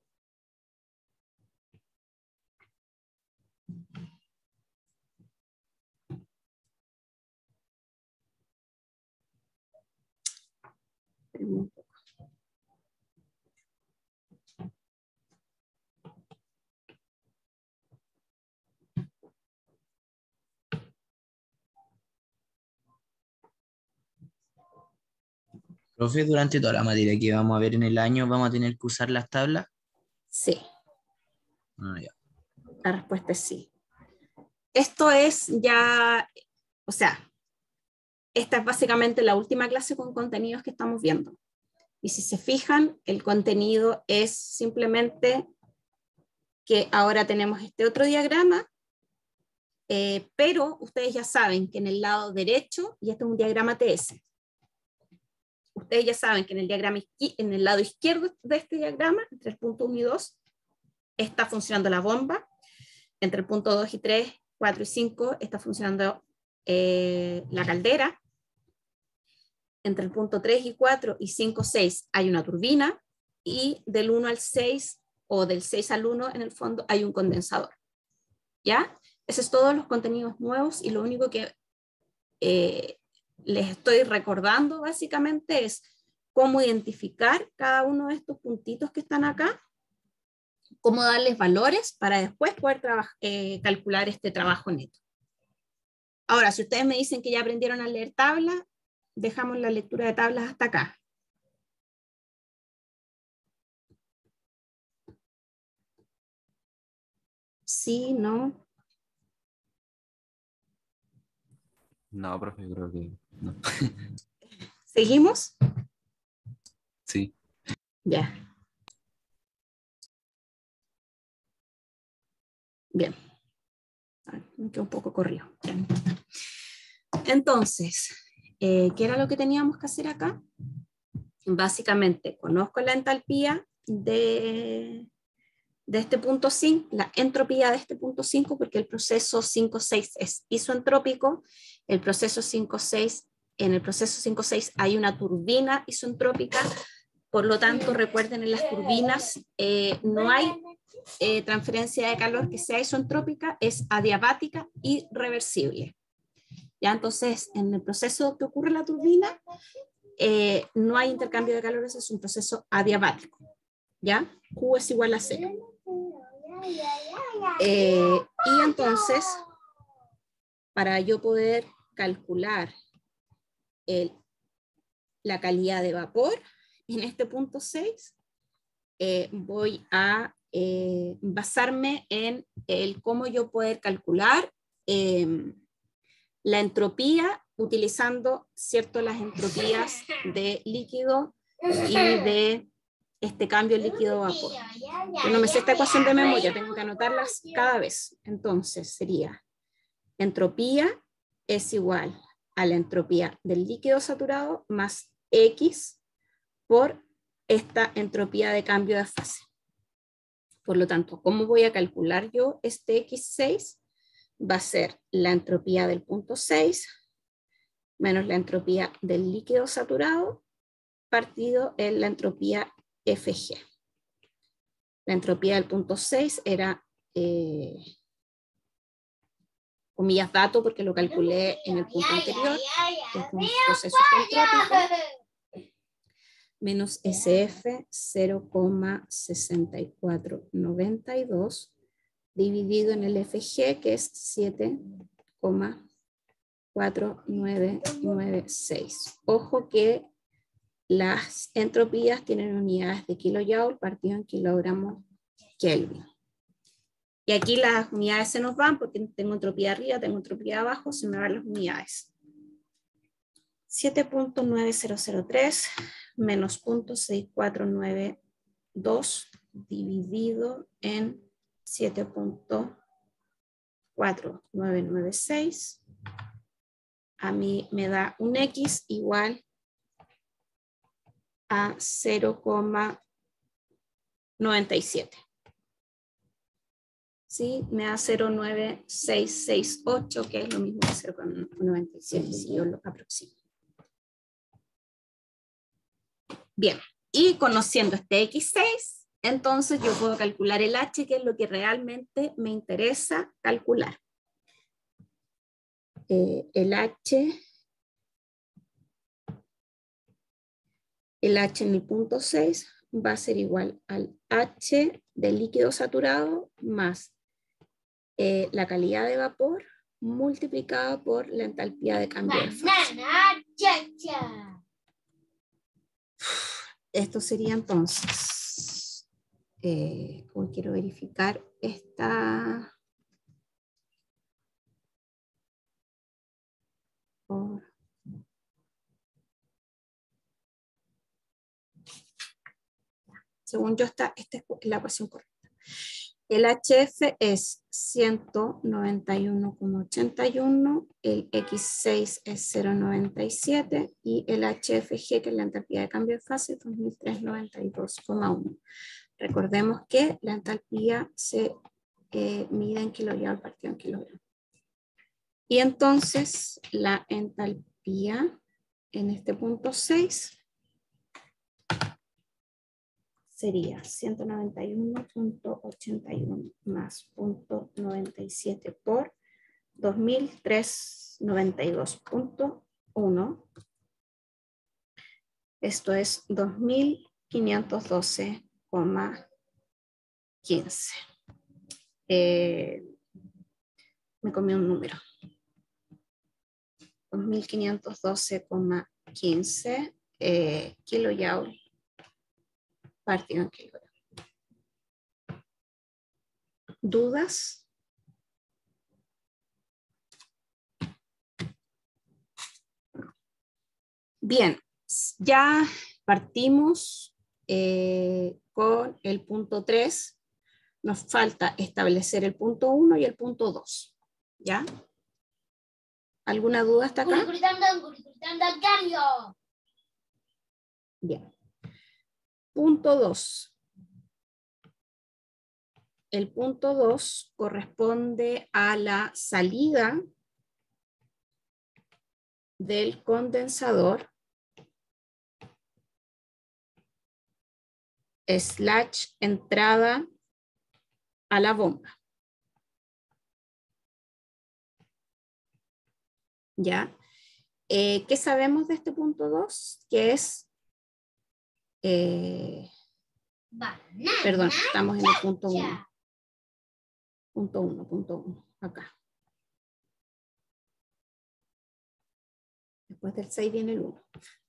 Speaker 5: Profe, durante toda la materia que vamos a ver en el año, ¿vamos a tener que usar las tablas?
Speaker 1: Sí.
Speaker 5: Ah, ya.
Speaker 1: La respuesta es sí. Esto es ya, o sea, esta es básicamente la última clase con contenidos que estamos viendo. Y si se fijan, el contenido es simplemente que ahora tenemos este otro diagrama, eh, pero ustedes ya saben que en el lado derecho, y este es un diagrama T S, ustedes ya saben que en el, diagrama, en el lado izquierdo de este diagrama, entre el punto uno y dos, está funcionando la bomba. Entre el punto dos y tres, cuatro y cinco está funcionando eh, la caldera. Entre el punto tres y cuatro y cinco, seis hay una turbina. Y del uno al seis o del seis al uno en el fondo hay un condensador. ¿Ya? Esos son todos los contenidos nuevos y lo único que eh, les estoy recordando básicamente es cómo identificar cada uno de estos puntitos que están acá, cómo darles valores para después poder eh, calcular este trabajo neto. Ahora, si ustedes me dicen que ya aprendieron a leer tablas, dejamos la lectura de tablas hasta acá. Sí, no.
Speaker 2: No, profe, creo que no.
Speaker 1: ¿Seguimos?
Speaker 2: Sí.
Speaker 1: Ya. Bien. Me quedé un poco corrido. Bien. Entonces, eh, ¿qué era lo que teníamos que hacer acá? Básicamente, conozco la entalpía de, de este punto cinco, la entropía de este punto cinco, porque el proceso cinco seis es isoentrópico. El proceso cinco seis, en el proceso cinco seis hay una turbina isoentrópica. Por lo tanto, recuerden, en las turbinas eh, no hay eh, transferencia de calor que sea isoentrópica, es adiabática y reversible. ¿Ya? Entonces, en el proceso que ocurre en la turbina, eh, no hay intercambio de calores, es un proceso adiabático. ¿Ya? Q es igual a cero. Eh, y entonces, para yo poder calcular el, la calidad de vapor en este punto seis, eh, voy a eh, basarme en el cómo yo poder calcular eh, la entropía utilizando, ¿cierto?, las entropías de líquido y de este cambio líquido-vapor. Yo no me sé esta ecuación de memoria, tengo que anotarlas cada vez. Entonces sería entropía es igual a la entropía del líquido saturado más X por esta entropía de cambio de fase. Por lo tanto, ¿cómo voy a calcular yo este equis seis? Va a ser la entropía del punto seis menos la entropía del líquido saturado partido en la entropía F G. La entropía del punto seis era, eh, comillas, dato, porque lo calculé en el punto anterior, que es un proceso entrópico, menos S F cero coma sesenta y cuatro noventa y dos dividido en el F G, que es siete coma cuatro nueve nueve seis. Ojo que las entropías tienen unidades de kilojoule partido en kilogramos Kelvin. Y aquí las unidades se nos van porque tengo entropía arriba, tengo entropía abajo, se me van las unidades. siete punto nueve cero cero tres menos punto seis cuatro nueve dos dividido en siete punto cuatro nueve nueve seis. A mí me da un X igual a cero coma noventa y siete. ¿Sí? Me da cero coma nueve seis seis ocho, que es lo mismo que cero coma noventa y siete, si yo lo aproximo. Bien, y conociendo este equis seis, entonces yo puedo calcular el H, que es lo que realmente me interesa calcular. Eh, el H, el H en el punto seis va a ser igual al H del líquido saturado más eh, la calidad de vapor multiplicada por la entalpía de cambio de fase. Esto sería entonces, eh, hoy quiero verificar esta por según yo está, esta es la ecuación correcta. El H F es ciento noventa y uno coma ochenta y uno, el equis seis es cero coma noventa y siete y el H F G, que es la entalpía de cambio de fase, dos mil trescientos noventa y dos coma uno. Recordemos que la entalpía se eh, mide en kilogramos partido en kilogramos. Y entonces la entalpía en este punto seis sería ciento noventa y uno punto ochenta y uno más punto noventa y siete por dos mil trescientos noventa y dos punto uno. Esto es dos mil quinientos doce coma quince. Eh, me comí un número. dos mil quinientos doce coma quince eh, kilojoule partido en kilogramos. ¿Dudas? Bien, ya partimos eh, con el punto tres. Nos falta establecer el punto uno y el punto dos. ¿Ya? ¿Alguna duda hasta acá? Bien. Punto dos. El punto dos corresponde a la salida del condensador slash entrada a la bomba. ¿Ya? Eh, ¿Qué sabemos de este punto dos? Que es... Eh, perdón, estamos en el punto uno. Punto uno, punto uno, acá. Después del seis viene el uno.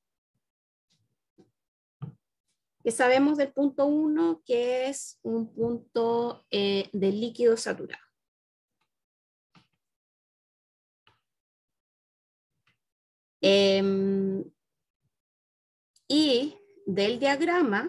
Speaker 1: ¿Qué sabemos del punto uno? Que es un punto eh, de líquido saturado. Eh, y del diagrama,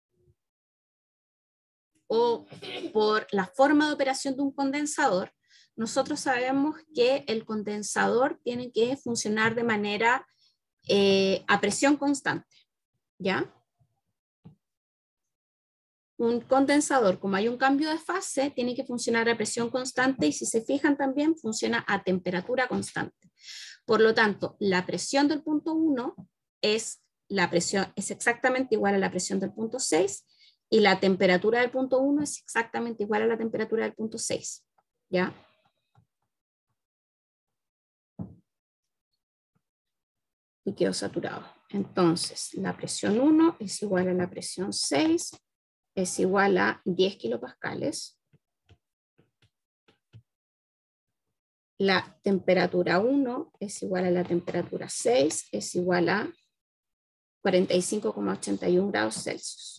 Speaker 1: o por la forma de operación de un condensador, nosotros sabemos que el condensador tiene que funcionar de manera eh, a presión constante, ¿ya? Un condensador, como hay un cambio de fase, tiene que funcionar a presión constante y si se fijan también funciona a temperatura constante. Por lo tanto, la presión del punto uno es, la presión, es exactamente igual a la presión del punto seis y la temperatura del punto uno es exactamente igual a la temperatura del punto seis. ¿Ya? Líquido saturado. Entonces, la presión uno es igual a la presión seis, es igual a diez kilopascales. La temperatura uno es igual a la temperatura seis, es igual a cuarenta y cinco coma ochenta y uno grados Celsius.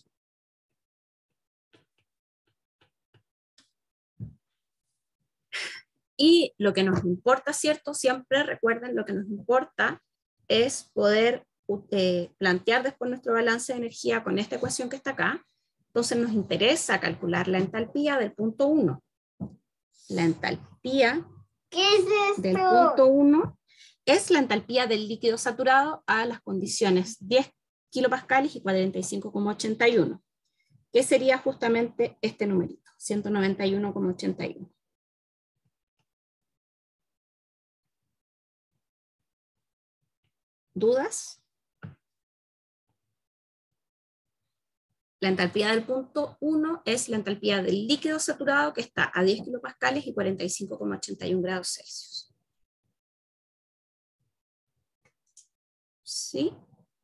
Speaker 1: Y lo que nos importa, ¿cierto? Siempre recuerden lo que nos importa es poder eh, plantear después nuestro balance de energía con esta ecuación que está acá. Entonces nos interesa calcular la entalpía del punto uno. La entalpía
Speaker 4: ¿Qué es esto?
Speaker 1: del punto uno es la entalpía del líquido saturado a las condiciones diez kilopascales y cuarenta y cinco coma ochenta y uno, que sería justamente este numerito, ciento noventa y uno coma ochenta y uno. ¿Dudas? La entalpía del punto uno es la entalpía del líquido saturado que está a diez kilopascales y cuarenta y cinco coma ochenta y uno grados Celsius. ¿Sí?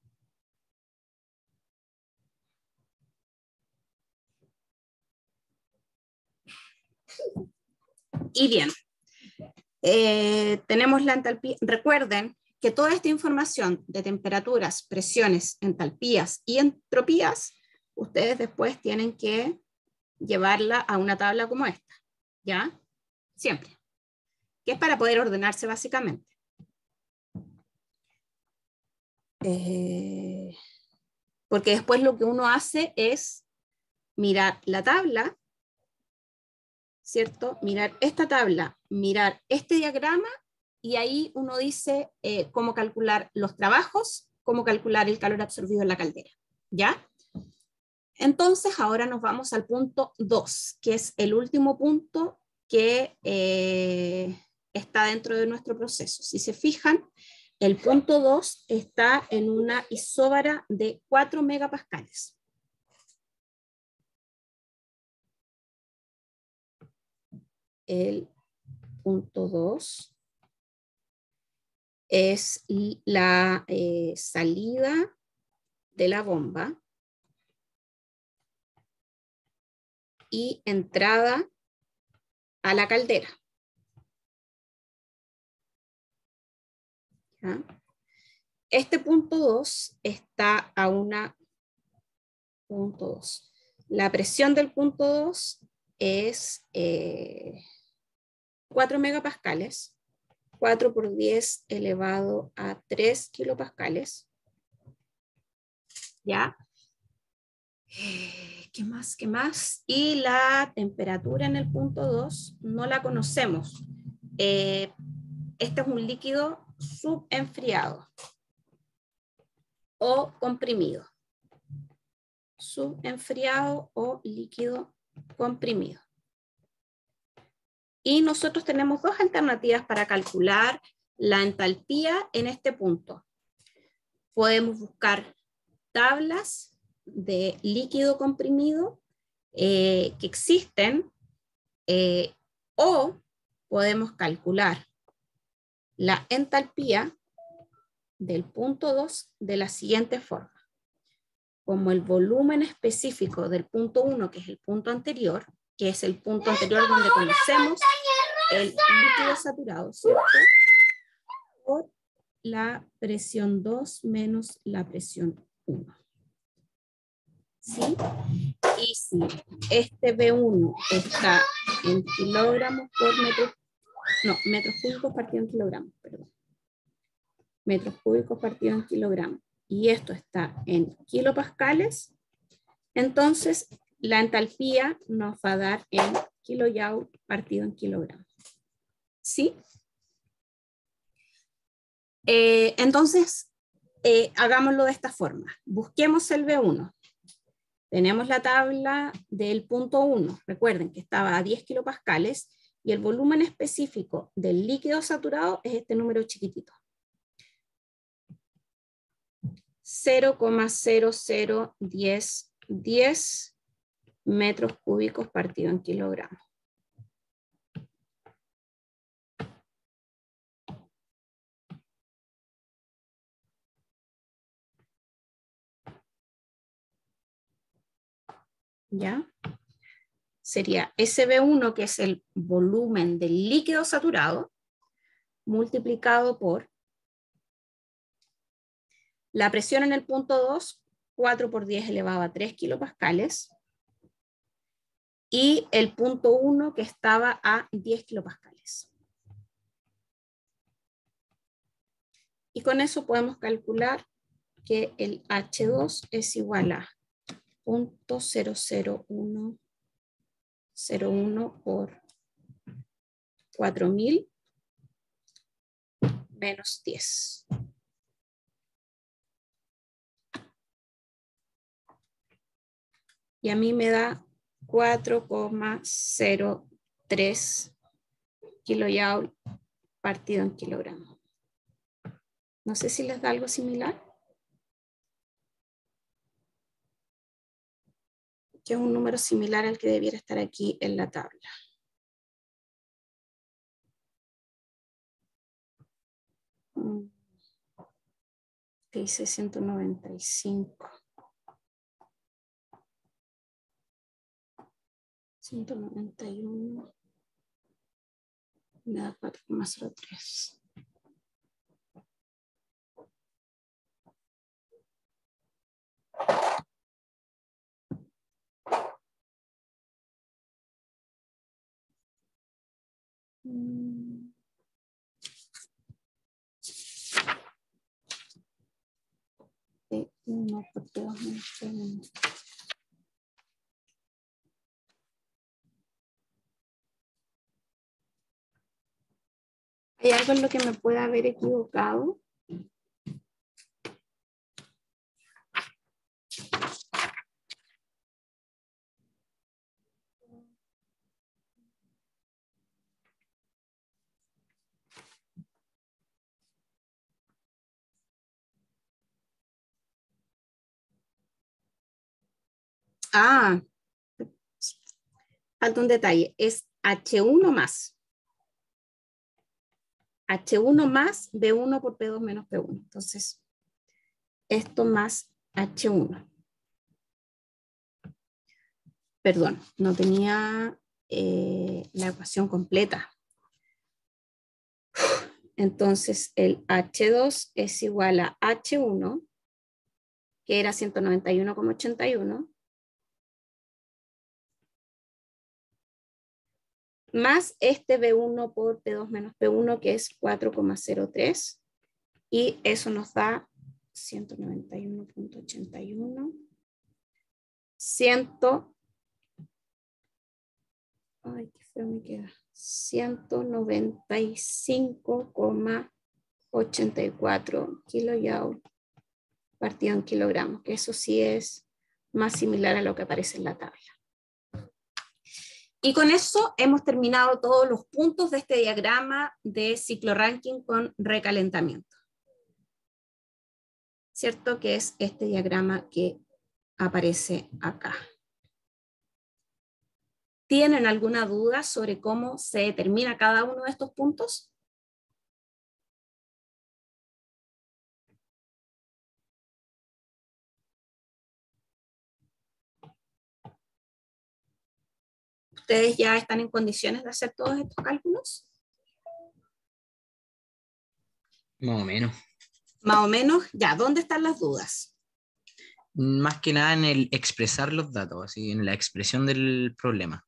Speaker 1: Y bien, eh, tenemos la entalpía. Recuerden que toda esta información de temperaturas, presiones, entalpías y entropías, ustedes después tienen que llevarla a una tabla como esta, ¿ya? Siempre. Que es para poder ordenarse básicamente. Eh, porque después lo que uno hace es mirar la tabla, ¿cierto? Mirar esta tabla, mirar este diagrama, y ahí uno dice eh, cómo calcular los trabajos, cómo calcular el calor absorbido en la caldera, ¿ya? Entonces ahora nos vamos al punto dos, que es el último punto que eh, está dentro de nuestro proceso. Si se fijan, el punto dos está en una isóbara de cuatro megapascales. El punto dos es la eh, salida de la bomba y entrada a la caldera. ¿Ya? Este punto dos está a una punto dos. La presión del punto dos es eh, cuatro megapascales, cuatro por diez elevado a tres kilopascales. ¿Ya? ¿Qué más? ¿Qué más? Y la temperatura en el punto dos no la conocemos. Eh, este es un líquido subenfriado o comprimido. Subenfriado o líquido comprimido. Y nosotros tenemos dos alternativas para calcular la entalpía en este punto. Podemos buscar tablas de líquido comprimido eh, que existen eh, o podemos calcular la entalpía del punto dos de la siguiente forma. Como el volumen específico del punto uno, que es el punto anterior, que es el punto anterior donde conocemos el líquido saturado, ¿cierto? Por la presión dos menos la presión uno. ¿Sí? Y si este B uno está en kilogramos por metro, no, metros cúbicos partido en kilogramos, perdón. Metros cúbicos partido en kilogramos, y esto está en kilopascales, entonces la entalpía nos va a dar en kilojoule partido en kilogramos. ¿Sí? Eh, entonces, eh, hagámoslo de esta forma. Busquemos el B uno. Tenemos la tabla del punto uno. Recuerden que estaba a diez kilopascales y el volumen específico del líquido saturado es este número chiquitito. cero coma cero cero uno cero uno cero metros cúbicos partido en kilogramos. ¿Ya? Sería ese B uno, que es el volumen del líquido saturado, multiplicado por la presión en el punto dos, cuatro por diez elevado a tres kilopascales, y el punto uno, que estaba a diez kilopascales. Y con eso podemos calcular que el H dos es igual a cero punto cero cero uno cero uno por cuatro mil menos diez. Y a mí me da cuatro coma cero tres kilojoule partido en kilogramos. No sé si les da algo similar. Que es un número similar al que debiera estar aquí en la tabla. Dice ciento noventa y cinco. ciento noventa y uno. Me da cuatro coma cero tres. Mm. De uno por dos menos uno. ¿Hay algo en lo que me pueda haber equivocado? Ah, falta un detalle. Es H uno más. H uno más B uno por P dos menos P uno. Entonces, esto más H uno. Perdón, no tenía eh, la ecuación completa. Entonces, el H dos es igual a H uno, que era ciento noventa y uno coma ochenta y uno, más este B uno por P dos menos P uno, que es cuatro coma cero tres, y eso nos da ciento noventa y uno punto ochenta y uno, cien, ay, qué feo me queda, ciento noventa y cinco coma ochenta y cuatro kilojoule partido en kilogramos, que eso sí es más similar a lo que aparece en la tabla. Y con eso hemos terminado todos los puntos de este diagrama de ciclo Rankine con recalentamiento. ¿Cierto? Que es este diagrama que aparece acá. ¿Tienen alguna duda sobre cómo se determina cada uno de estos puntos? ¿Ustedes ya están en condiciones de hacer todos estos cálculos?
Speaker 5: Más o menos.
Speaker 1: Más o menos, ya, ¿dónde están las dudas?
Speaker 5: Más que nada en el expresar los datos, así en la expresión del problema.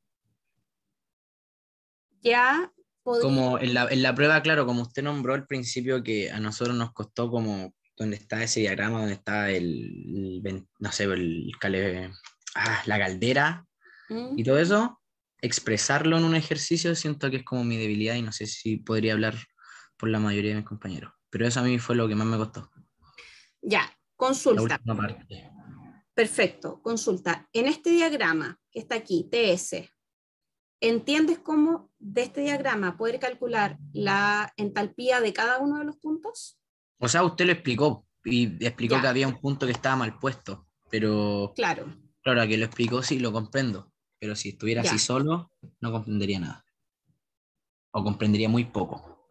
Speaker 1: Ya podría...
Speaker 5: Como en la, en la prueba, claro, como usted nombró al principio, que a nosotros nos costó como donde está ese diagrama, donde está el, el no sé, el cale, ah, la caldera
Speaker 1: ¿Mm?
Speaker 5: y todo eso, expresarlo en un ejercicio siento que es como mi debilidad y no sé si podría hablar por la mayoría de mis compañeros. Pero eso a mí fue lo que más me costó.
Speaker 1: Ya,
Speaker 5: La
Speaker 1: consulta.
Speaker 5: última parte.
Speaker 1: Perfecto, consulta. En este diagrama que está aquí, T S, ¿entiendes cómo de este diagrama poder calcular la entalpía de cada uno de los puntos?
Speaker 5: O sea, usted lo explicó y explicó
Speaker 1: Ya.
Speaker 5: que había un punto que estaba mal puesto, pero
Speaker 1: Claro.
Speaker 5: claro, que lo explicó sí, lo comprendo, pero si estuviera
Speaker 1: Ya.
Speaker 5: así solo, no comprendería nada. O comprendería muy poco.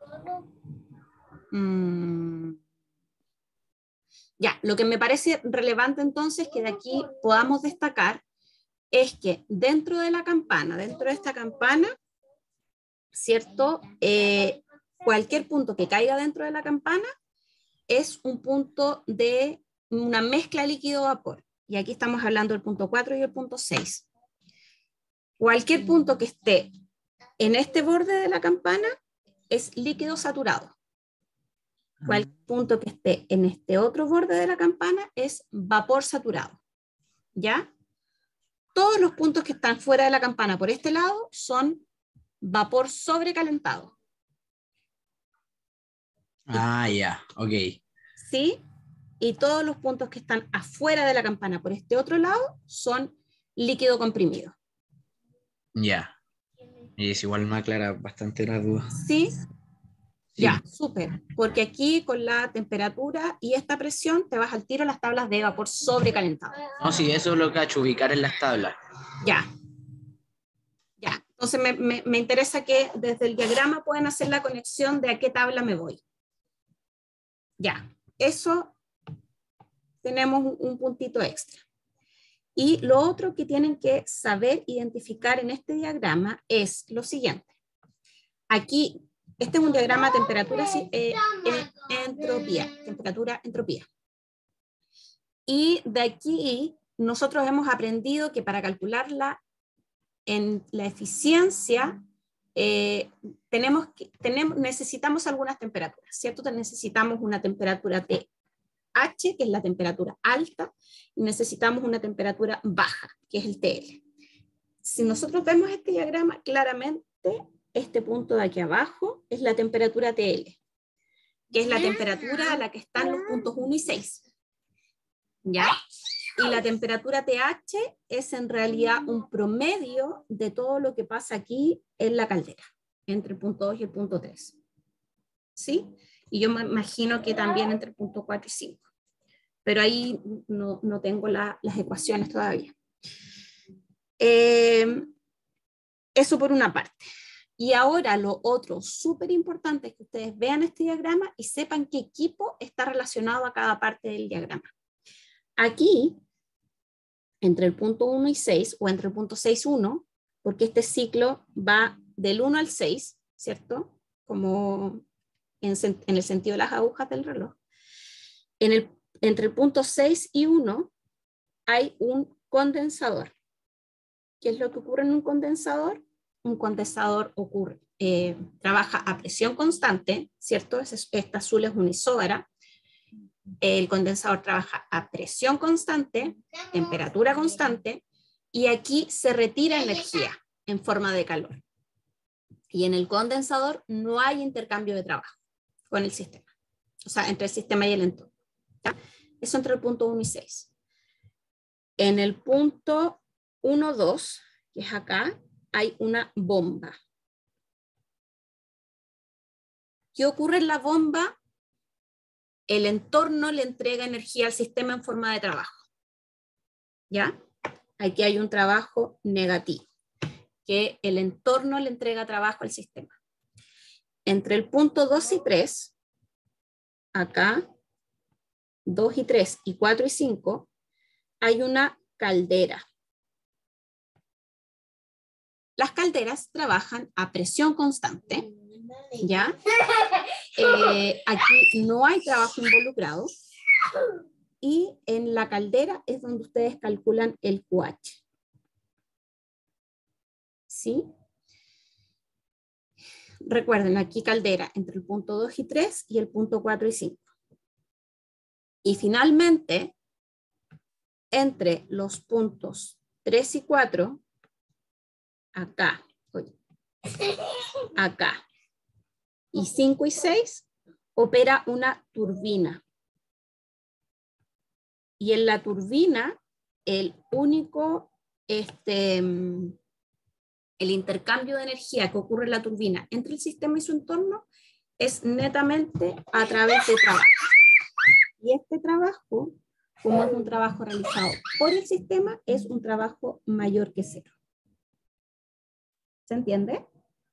Speaker 1: Mm. Ya, lo que me parece relevante entonces que de aquí podamos destacar es que dentro de la campana, dentro de esta campana, ¿cierto? Eh, cualquier punto que caiga dentro de la campana es un punto de una mezcla líquido-vapor. Y aquí estamos hablando del punto cuatro y el punto seis. Cualquier punto que esté en este borde de la campana es líquido saturado. Cualquier punto que esté en este otro borde de la campana es vapor saturado. ¿Ya? Todos los puntos que están fuera de la campana por este lado son vapor sobrecalentado.
Speaker 5: Ah, ya, ok.
Speaker 1: ¿Sí? Y todos los puntos que están afuera de la campana por este otro lado son líquido comprimido.
Speaker 5: Ya. Y es igual me aclara bastante la duda.
Speaker 1: ¿Sí?
Speaker 5: Sí.
Speaker 1: Ya, súper. Porque aquí con la temperatura y esta presión te vas al tiro a las tablas de vapor sobrecalentado.
Speaker 5: No, sí, eso es lo que cacho, ubicar en las tablas.
Speaker 1: Ya. Ya. Entonces me, me, me interesa que desde el diagrama puedan hacer la conexión de a qué tabla me voy. Ya. Eso tenemos un, un puntito extra. Y lo otro que tienen que saber identificar en este diagrama es lo siguiente. Aquí, este es un diagrama de temperatura, eh, eh, entropía, temperatura, entropía. Y de aquí nosotros hemos aprendido que para calcularla en la eficiencia, eh, tenemos que, tenemos, necesitamos algunas temperaturas, ¿cierto? Necesitamos una temperatura T H, que es la temperatura alta, y necesitamos una temperatura baja, que es el T L. Si nosotros vemos este diagrama, claramente este punto de aquí abajo es la temperatura T L, que es la temperatura a la que están los puntos uno y seis. ¿Ya? Y la temperatura T H es en realidad un promedio de todo lo que pasa aquí en la caldera, entre el punto dos y el punto tres. ¿Sí? Y yo me imagino que también entre el punto cuatro y cinco. Pero ahí no, no tengo la, las ecuaciones todavía. Eh, eso por una parte. Y ahora lo otro súper importante es que ustedes vean este diagrama y sepan qué equipo está relacionado a cada parte del diagrama. Aquí, entre el punto uno y seis, o entre el punto seis y uno, porque este ciclo va del uno al seis, ¿cierto? Como en, en el sentido de las agujas del reloj. En el, entre el punto seis y uno hay un condensador. ¿Qué es lo que ocurre en un condensador? Un condensador ocurre, eh, trabaja a presión constante, ¿cierto? Esta azul es una isóbara. El condensador trabaja a presión constante, temperatura constante, y aquí se retira energía en forma de calor. Y en el condensador no hay intercambio de trabajo con el sistema, o sea, entre el sistema y el entorno. ¿Ya? Eso entre el punto uno y seis. En el punto uno, dos, que es acá, hay una bomba. ¿Qué ocurre en la bomba? El entorno le entrega energía al sistema en forma de trabajo. ¿Ya? Aquí hay un trabajo negativo, que el entorno le entrega trabajo al sistema. Entre el punto dos y tres, acá, dos y tres, y cuatro y cinco, hay una caldera. Las calderas trabajan a presión constante, ¿ya? Eh, aquí no hay trabajo involucrado. Y en la caldera es donde ustedes calculan el Q H. ¿Sí? Recuerden, aquí caldera entre el punto dos y tres y el punto cuatro y cinco. Y finalmente, entre los puntos tres y cuatro, acá, oye, acá, y cinco y seis, opera una turbina. Y en la turbina, el único, este, el intercambio de energía que ocurre en la turbina entre el sistema y su entorno es netamente a través de trabajo. Y este trabajo, como es un trabajo realizado por el sistema, es un trabajo mayor que cero. ¿Se entiende?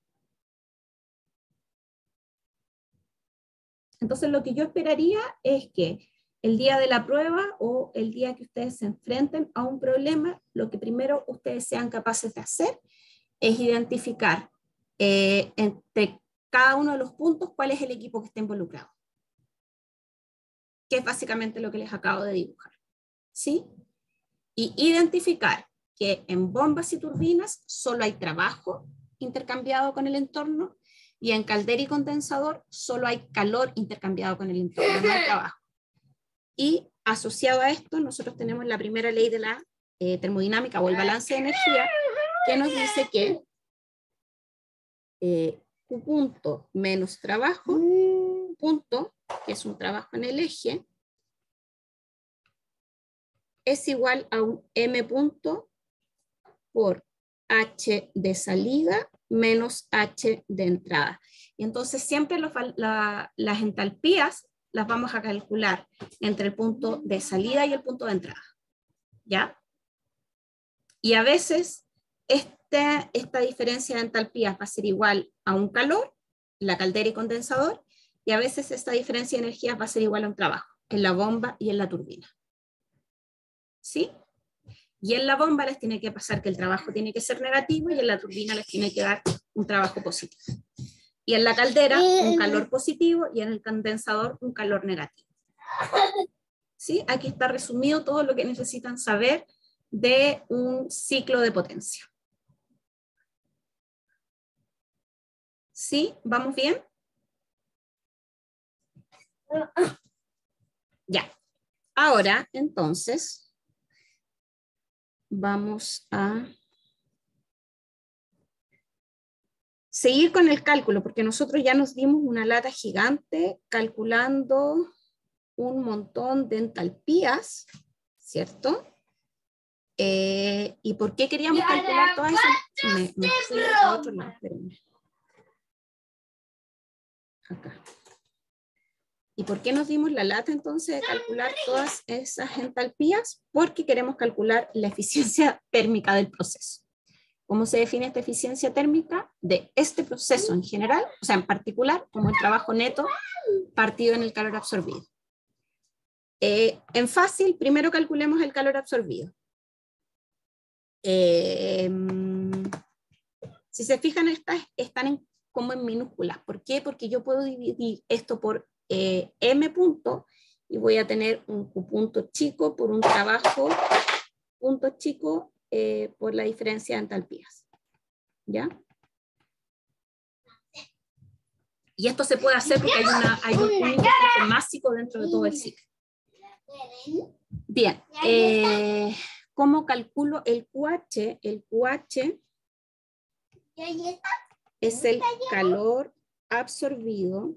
Speaker 1: Entonces lo que yo esperaría es que el día de la prueba o el día que ustedes se enfrenten a un problema, lo que primero ustedes sean capaces de hacer es identificar eh, entre cada uno de los puntos cuál es el equipo que está involucrado. Que es básicamente lo que les acabo de dibujar. ¿Sí? Y identificar que en bombas y turbinas solo hay trabajo intercambiado con el entorno Y en caldera y condensador solo hay calor intercambiado con el entorno, no hay trabajo. Y asociado a esto, nosotros tenemos la primera ley de la eh, termodinámica o el balance de energía, que nos dice que eh, Q punto menos trabajo, punto, que es un trabajo en el eje, es igual a un M punto por H de salida menos H de entrada. Y entonces siempre los, la, las entalpías las vamos a calcular entre el punto de salida y el punto de entrada. ¿Ya? Y a veces este, esta diferencia de entalpías va a ser igual a un calor, la caldera y condensador, y a veces esta diferencia de energías va a ser igual a un trabajo, en la bomba y en la turbina. ¿Sí? Y en la bomba les tiene que pasar que el trabajo tiene que ser negativo y en la turbina les tiene que dar un trabajo positivo. Y en la caldera un calor positivo y en el condensador un calor negativo. ¿Sí? Aquí está resumido todo lo que necesitan saber de un ciclo de potencia. ¿Sí? ¿Vamos bien? Ya. Ahora, entonces, vamos a seguir con el cálculo, porque nosotros ya nos dimos una lata gigante calculando un montón de entalpías, ¿cierto? Eh, ¿Y por qué queríamos calcular todas esas? Me, me fui a otro lado, espérenme. Acá. ¿Y por qué nos dimos la lata entonces de calcular todas esas entalpías? Porque queremos calcular la eficiencia térmica del proceso. ¿Cómo se define esta eficiencia térmica de este proceso en general? O sea, en particular, como el trabajo neto partido en el calor absorbido. Eh, en fácil, primero calculemos el calor absorbido. Eh, si se fijan, estas están en, como en minúsculas. ¿Por qué? Porque yo puedo dividir esto por eh, M punto y voy a tener un Q punto chico por un trabajo punto chico eh, por la diferencia de entalpías. ¿Ya? Y esto se puede hacer porque hay, una, hay un índice másico dentro de todo el ciclo. Bien. Eh, ¿Cómo calculo el Q H? El Q H es el calor absorbido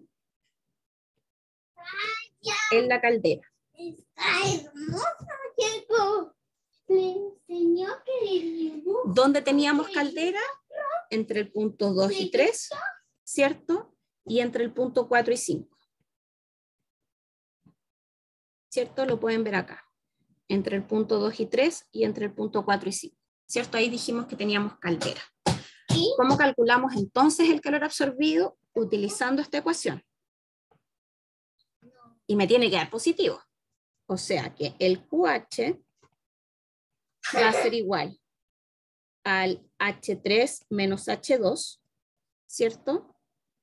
Speaker 1: en la caldera.
Speaker 4: Está hermoso, le enseñó que le dibujó.
Speaker 1: ¿Dónde teníamos caldera? Entre el punto dos y tres, ¿cierto? Y entre el punto cuatro y cinco. ¿Cierto? Lo pueden ver acá. Entre el punto dos y tres y entre el punto cuatro y cinco. ¿Cierto? Ahí dijimos que teníamos caldera. ¿Cómo calculamos entonces el calor absorbido? Utilizando esta ecuación. Y me tiene que dar positivo. O sea que el Q H va a ser igual al H tres menos H dos, ¿cierto?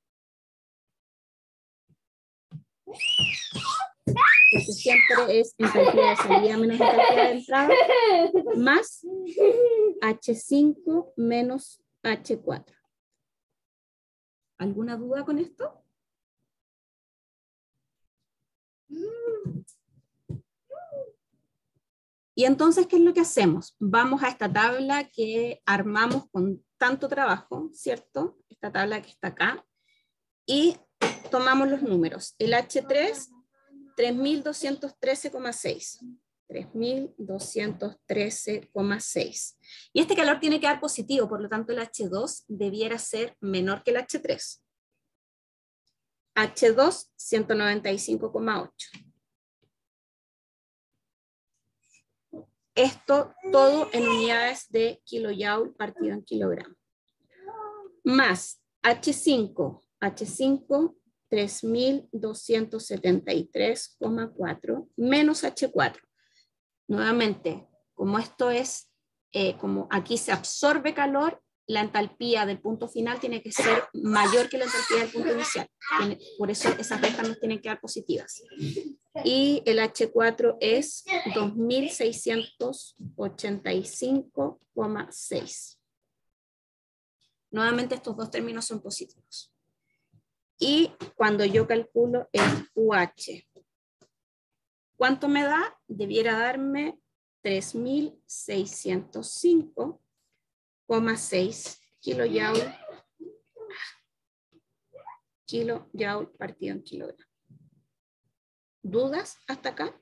Speaker 1: Porque siempre es entalpía de salida menos entalpía de entrada, más H cinco menos H cuatro. ¿Alguna duda con esto? Y entonces, ¿qué es lo que hacemos? Vamos a esta tabla que armamos con tanto trabajo, ¿cierto? Esta tabla que está acá. Y tomamos los números. El H tres, tres mil doscientos trece coma seis. tres mil doscientos trece coma seis. Y este calor tiene que dar positivo, por lo tanto el H dos debiera ser menor que el H tres. H dos, ciento noventa y cinco coma ocho. Esto todo en unidades de kilojoule partido en kilogramo. Más H cinco, H cinco, tres mil doscientos setenta y tres coma cuatro menos H cuatro. Nuevamente, como esto es, eh, como aquí se absorbe calor, la entalpía del punto final tiene que ser mayor que la entalpía del punto inicial. Tiene, por eso esas restas nos tienen que dar positivas. Y el H cuatro es dos mil seiscientos ochenta y cinco coma seis. Nuevamente estos dos términos son positivos. Y cuando yo calculo el U H, ¿cuánto me da? Debiera darme tres mil seiscientos cinco coma seis kilojoule, kilojoule partido en kilogramo. ¿Dudas hasta acá?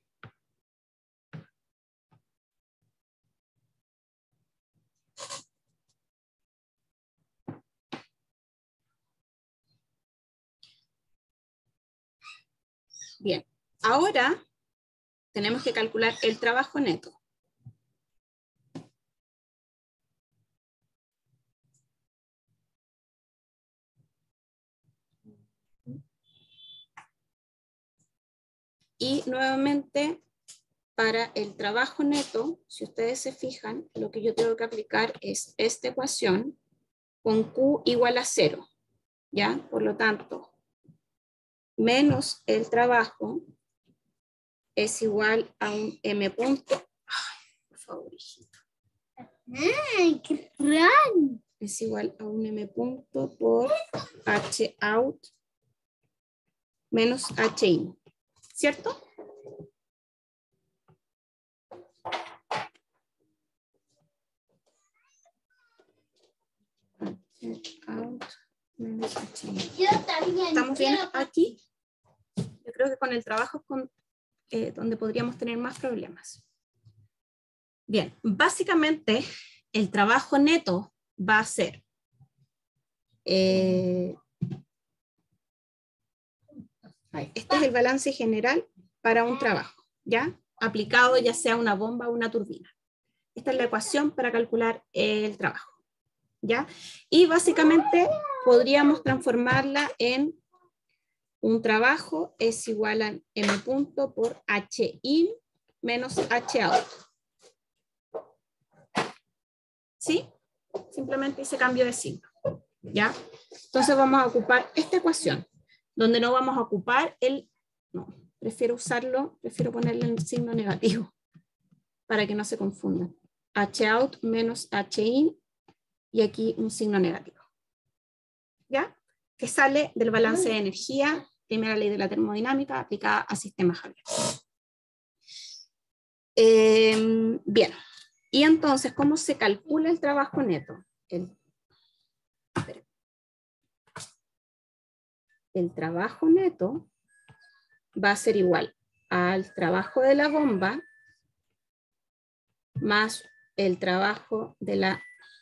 Speaker 1: Bien, ahora tenemos que calcular el trabajo neto. Y nuevamente, para el trabajo neto, si ustedes se fijan, lo que yo tengo que aplicar es esta ecuación con Q igual a cero, ¿ya? Por lo tanto, menos el trabajo es igual a un M punto. Ay, por favor, hijito.
Speaker 4: Ay, qué raro.
Speaker 1: Es igual a un M punto por H out menos H in, ¿cierto? H out menos H in.
Speaker 4: Yo también.
Speaker 1: ¿Estamos bien
Speaker 4: quiero-
Speaker 1: aquí? Yo creo que con el trabajo es con, eh, donde podríamos tener más problemas. Bien, básicamente el trabajo neto va a ser eh, este es el balance general para un trabajo, ¿ya? Aplicado ya sea una bomba o una turbina. Esta es la ecuación para calcular el trabajo, ¿ya? Y básicamente podríamos transformarla en un trabajo es igual a M punto por H in menos H out. ¿Sí? Simplemente ese cambio de signo, ¿ya? Entonces vamos a ocupar esta ecuación, donde no vamos a ocupar el, no, prefiero usarlo, prefiero ponerle el signo negativo, para que no se confundan. H out menos H in, y aquí un signo negativo, ¿ya? Que sale del balance de energía, primera ley de la termodinámica, aplicada a sistemas abiertos. Eh, bien. Y entonces, ¿cómo se calcula el trabajo neto? El, el trabajo neto va a ser igual al trabajo de la bomba más el trabajo de la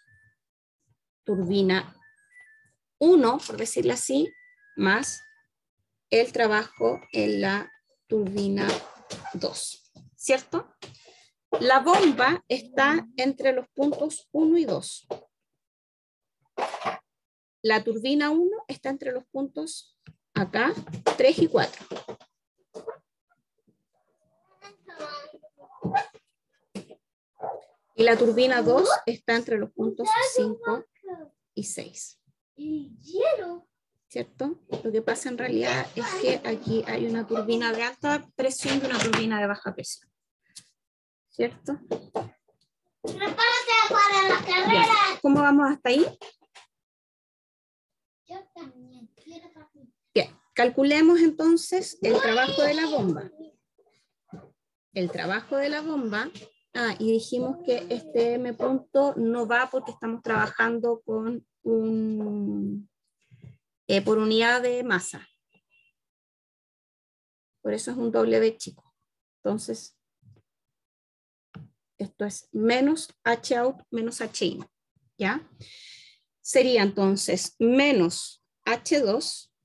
Speaker 1: turbina uno, por decirlo así, más el trabajo en la turbina dos, ¿cierto? La bomba está entre los puntos uno y dos. La turbina uno está entre los puntos acá, tres y cuatro. Y la turbina dos está entre los puntos cinco y seis.
Speaker 4: Y hielo.
Speaker 1: ¿Cierto? Lo que pasa en realidad es que aquí hay una turbina de alta presión y una turbina de baja presión. ¿Cierto?
Speaker 4: Prepárate para la
Speaker 1: Bien.
Speaker 4: carrera.
Speaker 1: ¿Cómo vamos hasta ahí?
Speaker 4: Yo también quiero papi.
Speaker 1: Bien, calculemos entonces el trabajo de la bomba. El trabajo de la bomba, ah, y dijimos que este M punto no va porque estamos trabajando con un, eh, por unidad de masa. Por eso es un W chico. Entonces, esto es menos H out menos H in, ¿ya? Sería entonces menos H dos,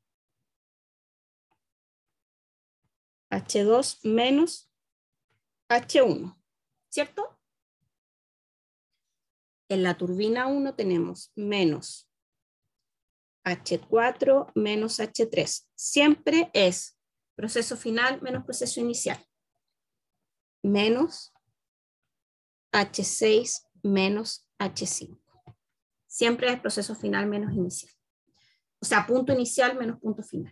Speaker 1: H dos menos H uno, ¿cierto? En la turbina uno tenemos menos H cuatro menos H tres. Siempre es proceso final menos proceso inicial. Menos H seis menos H cinco. Siempre es proceso final menos inicial. O sea, punto inicial menos punto final.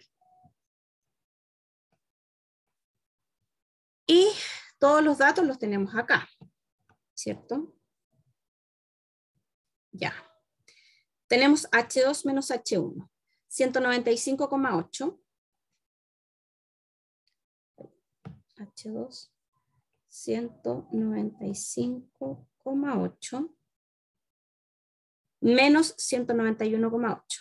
Speaker 1: Y todos los datos los tenemos acá, ¿cierto? Ya. Tenemos H dos menos H uno. ciento noventa y cinco coma ocho. H dos, ciento noventa y cinco coma ocho menos ciento noventa y uno coma ocho.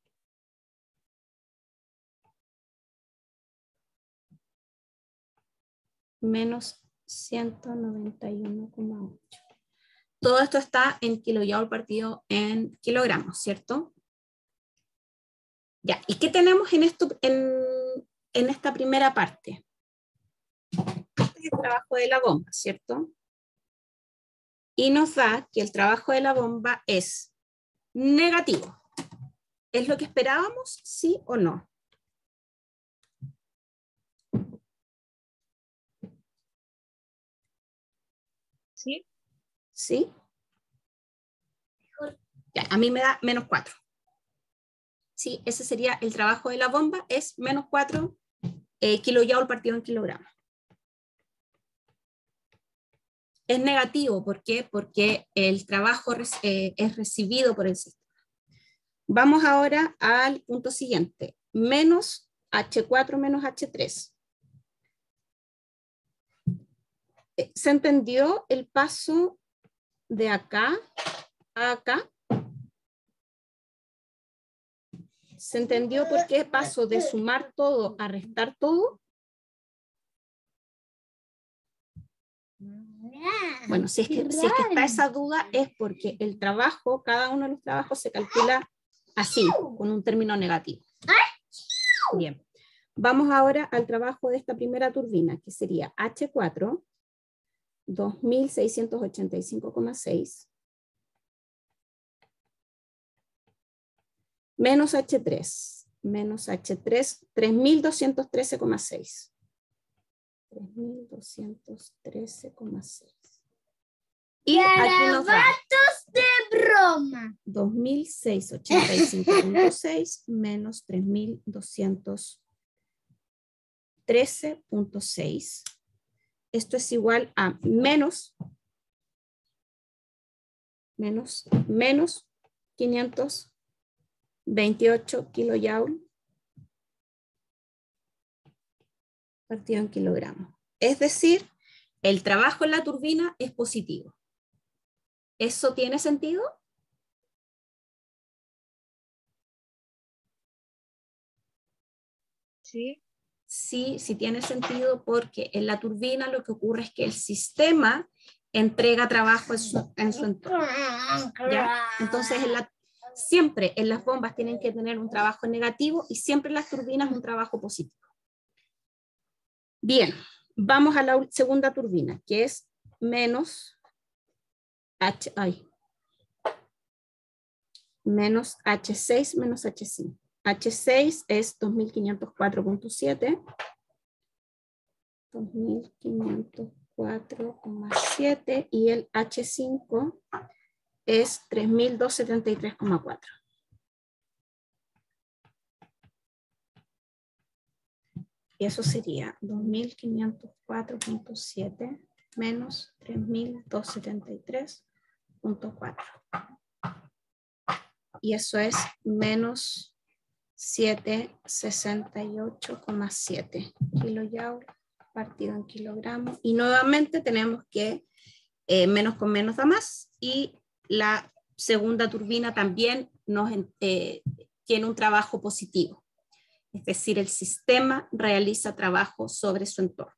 Speaker 1: Menos ciento noventa y uno coma ocho. Todo esto está en kilojoule partido en kilogramos, ¿cierto? Ya, ¿y qué tenemos en, esto, en, en esta primera parte? Este es el trabajo de la bomba, ¿cierto? Y nos da que el trabajo de la bomba es negativo. ¿Es lo que esperábamos? ¿Sí o no?
Speaker 3: ¿Sí?
Speaker 1: ¿Sí? Ya, a mí me da menos cuatro. Sí, ese sería el trabajo de la bomba, es menos cuatro eh, kilojoule partido en kilogramos. Es negativo, ¿por qué? Porque el trabajo eh, es recibido por el sistema. Vamos ahora al punto siguiente, menos H cuatro menos H tres. ¿Se entendió el paso de acá a acá? ¿Se entendió por qué paso de sumar todo a restar todo? Bueno, si es, que, si es que está esa duda es porque el trabajo, cada uno de los trabajos se calcula así, con un término negativo. Bien, vamos ahora al trabajo de esta primera turbina, que sería H cuatro, dos mil seiscientos ochenta y cinco coma seis, menos H tres, menos H tres, tres mil doscientos trece coma seis. tres mil doscientos trece coma seis. Y aquí nos da
Speaker 4: de broma.
Speaker 1: dos mil seiscientos ochenta y cinco punto seis menos tres mil doscientos trece punto seis. Esto es igual a menos, menos, menos quinientos veintiocho kilojoule partido en kilogramos. Es decir, el trabajo en la turbina es positivo. ¿Eso tiene sentido?
Speaker 3: Sí.
Speaker 1: Sí, sí tiene sentido porque en la turbina lo que ocurre es que el sistema entrega trabajo en su, en su entorno. ¿Ya? Entonces, en la, siempre en las bombas tienen que tener un trabajo negativo y siempre en las turbinas un trabajo positivo. Bien, vamos a la segunda turbina, que es menos H, ay, menos H seis menos H cinco. H seis es dos mil quinientos cuatro punto siete. dos mil quinientos cuatro coma siete y el H cinco es tres mil doscientos setenta y tres coma cuatro. Y eso sería dos mil quinientos cuatro punto siete menos tres mil doscientos setenta y tres punto cuatro. Y eso es menos setecientos sesenta y ocho coma siete kilojoule partido en kilogramos. Y nuevamente tenemos que eh, menos con menos da más. Y la segunda turbina también nos, eh, tiene un trabajo positivo. Es decir, el sistema realiza trabajo sobre su entorno.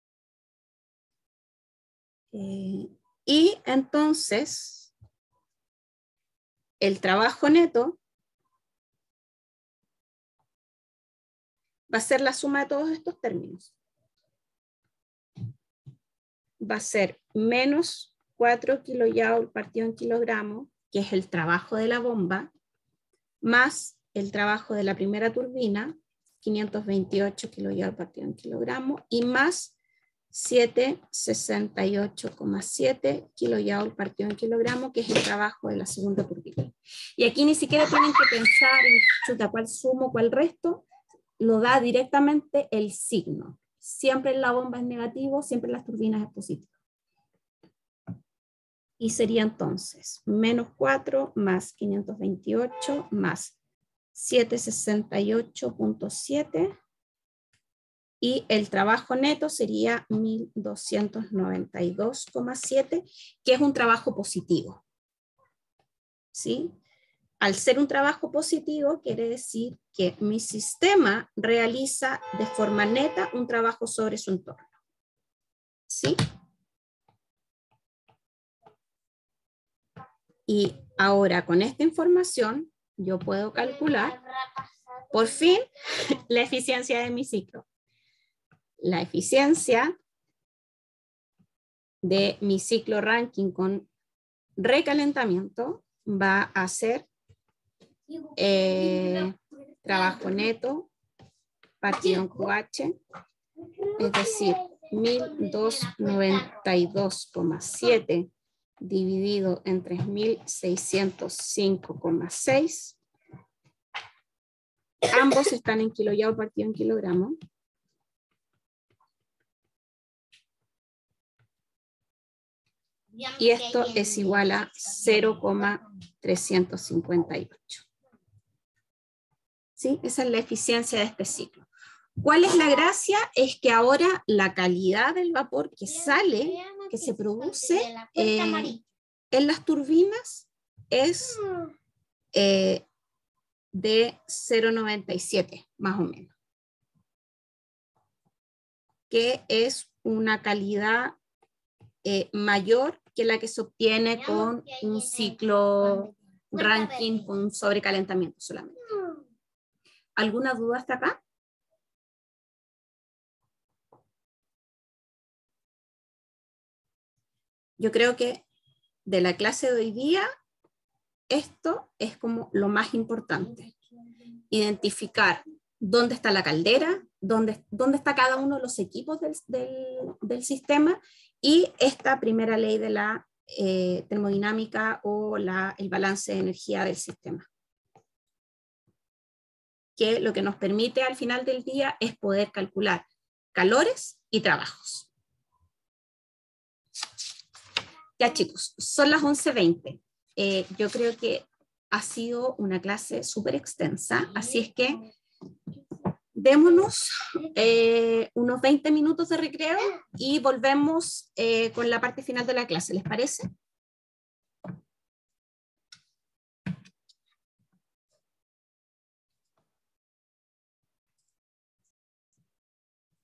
Speaker 1: Eh, y entonces, el trabajo neto va a ser la suma de todos estos términos. Va a ser menos cuatro kilojoule partido en kilogramos, que es el trabajo de la bomba, más el trabajo de la primera turbina, quinientos veintiocho kilojoule partido en kilogramos, y más setecientos sesenta y ocho coma siete kilojoule partido en kilogramos, que es el trabajo de la segunda turbina. Y aquí ni siquiera tienen que pensar en chuta, cuál sumo, cuál resto, lo da directamente el signo. Siempre en la bomba es negativo, siempre en las turbinas es positivo. Y sería entonces menos cuatro más quinientos veintiocho más setecientos sesenta y ocho punto siete y el trabajo neto sería mil doscientos noventa y dos coma siete, que es un trabajo positivo. ¿Sí? Al ser un trabajo positivo, quiere decir que mi sistema realiza de forma neta un trabajo sobre su entorno. ¿Sí? Y ahora con esta información yo puedo calcular por fin la eficiencia de mi ciclo. La eficiencia de mi ciclo Rankine con recalentamiento va a ser eh, trabajo neto partido en Q H, es decir, mil doscientos noventa y dos coma siete dividido en tres mil seiscientos cinco coma seis. Ambos están en kilojoule partido en kilogramo. Y esto es igual a cero coma trescientos cincuenta y ocho. ¿Sí? Esa es la eficiencia de este ciclo. ¿Cuál es la gracia? Es que ahora la calidad del vapor que sale, que se produce eh, en las turbinas es eh, de cero coma noventa y siete, más o menos. Que es una calidad eh, mayor que la que se obtiene con un ciclo Rankine con sobrecalentamiento solamente. ¿Alguna duda hasta acá? Yo creo que de la clase de hoy día, esto es como lo más importante. Identificar dónde está la caldera, dónde, dónde está cada uno de los equipos del, del, del sistema y esta primera ley de la eh, termodinámica o la, el balance de energía del sistema. Que lo que nos permite al final del día es poder calcular calores y trabajos. Ya chicos, son las once veinte. Eh, yo creo que ha sido una clase súper extensa, así es que démonos eh, unos veinte minutos de recreo y volvemos eh, con la parte final de la clase, ¿les parece?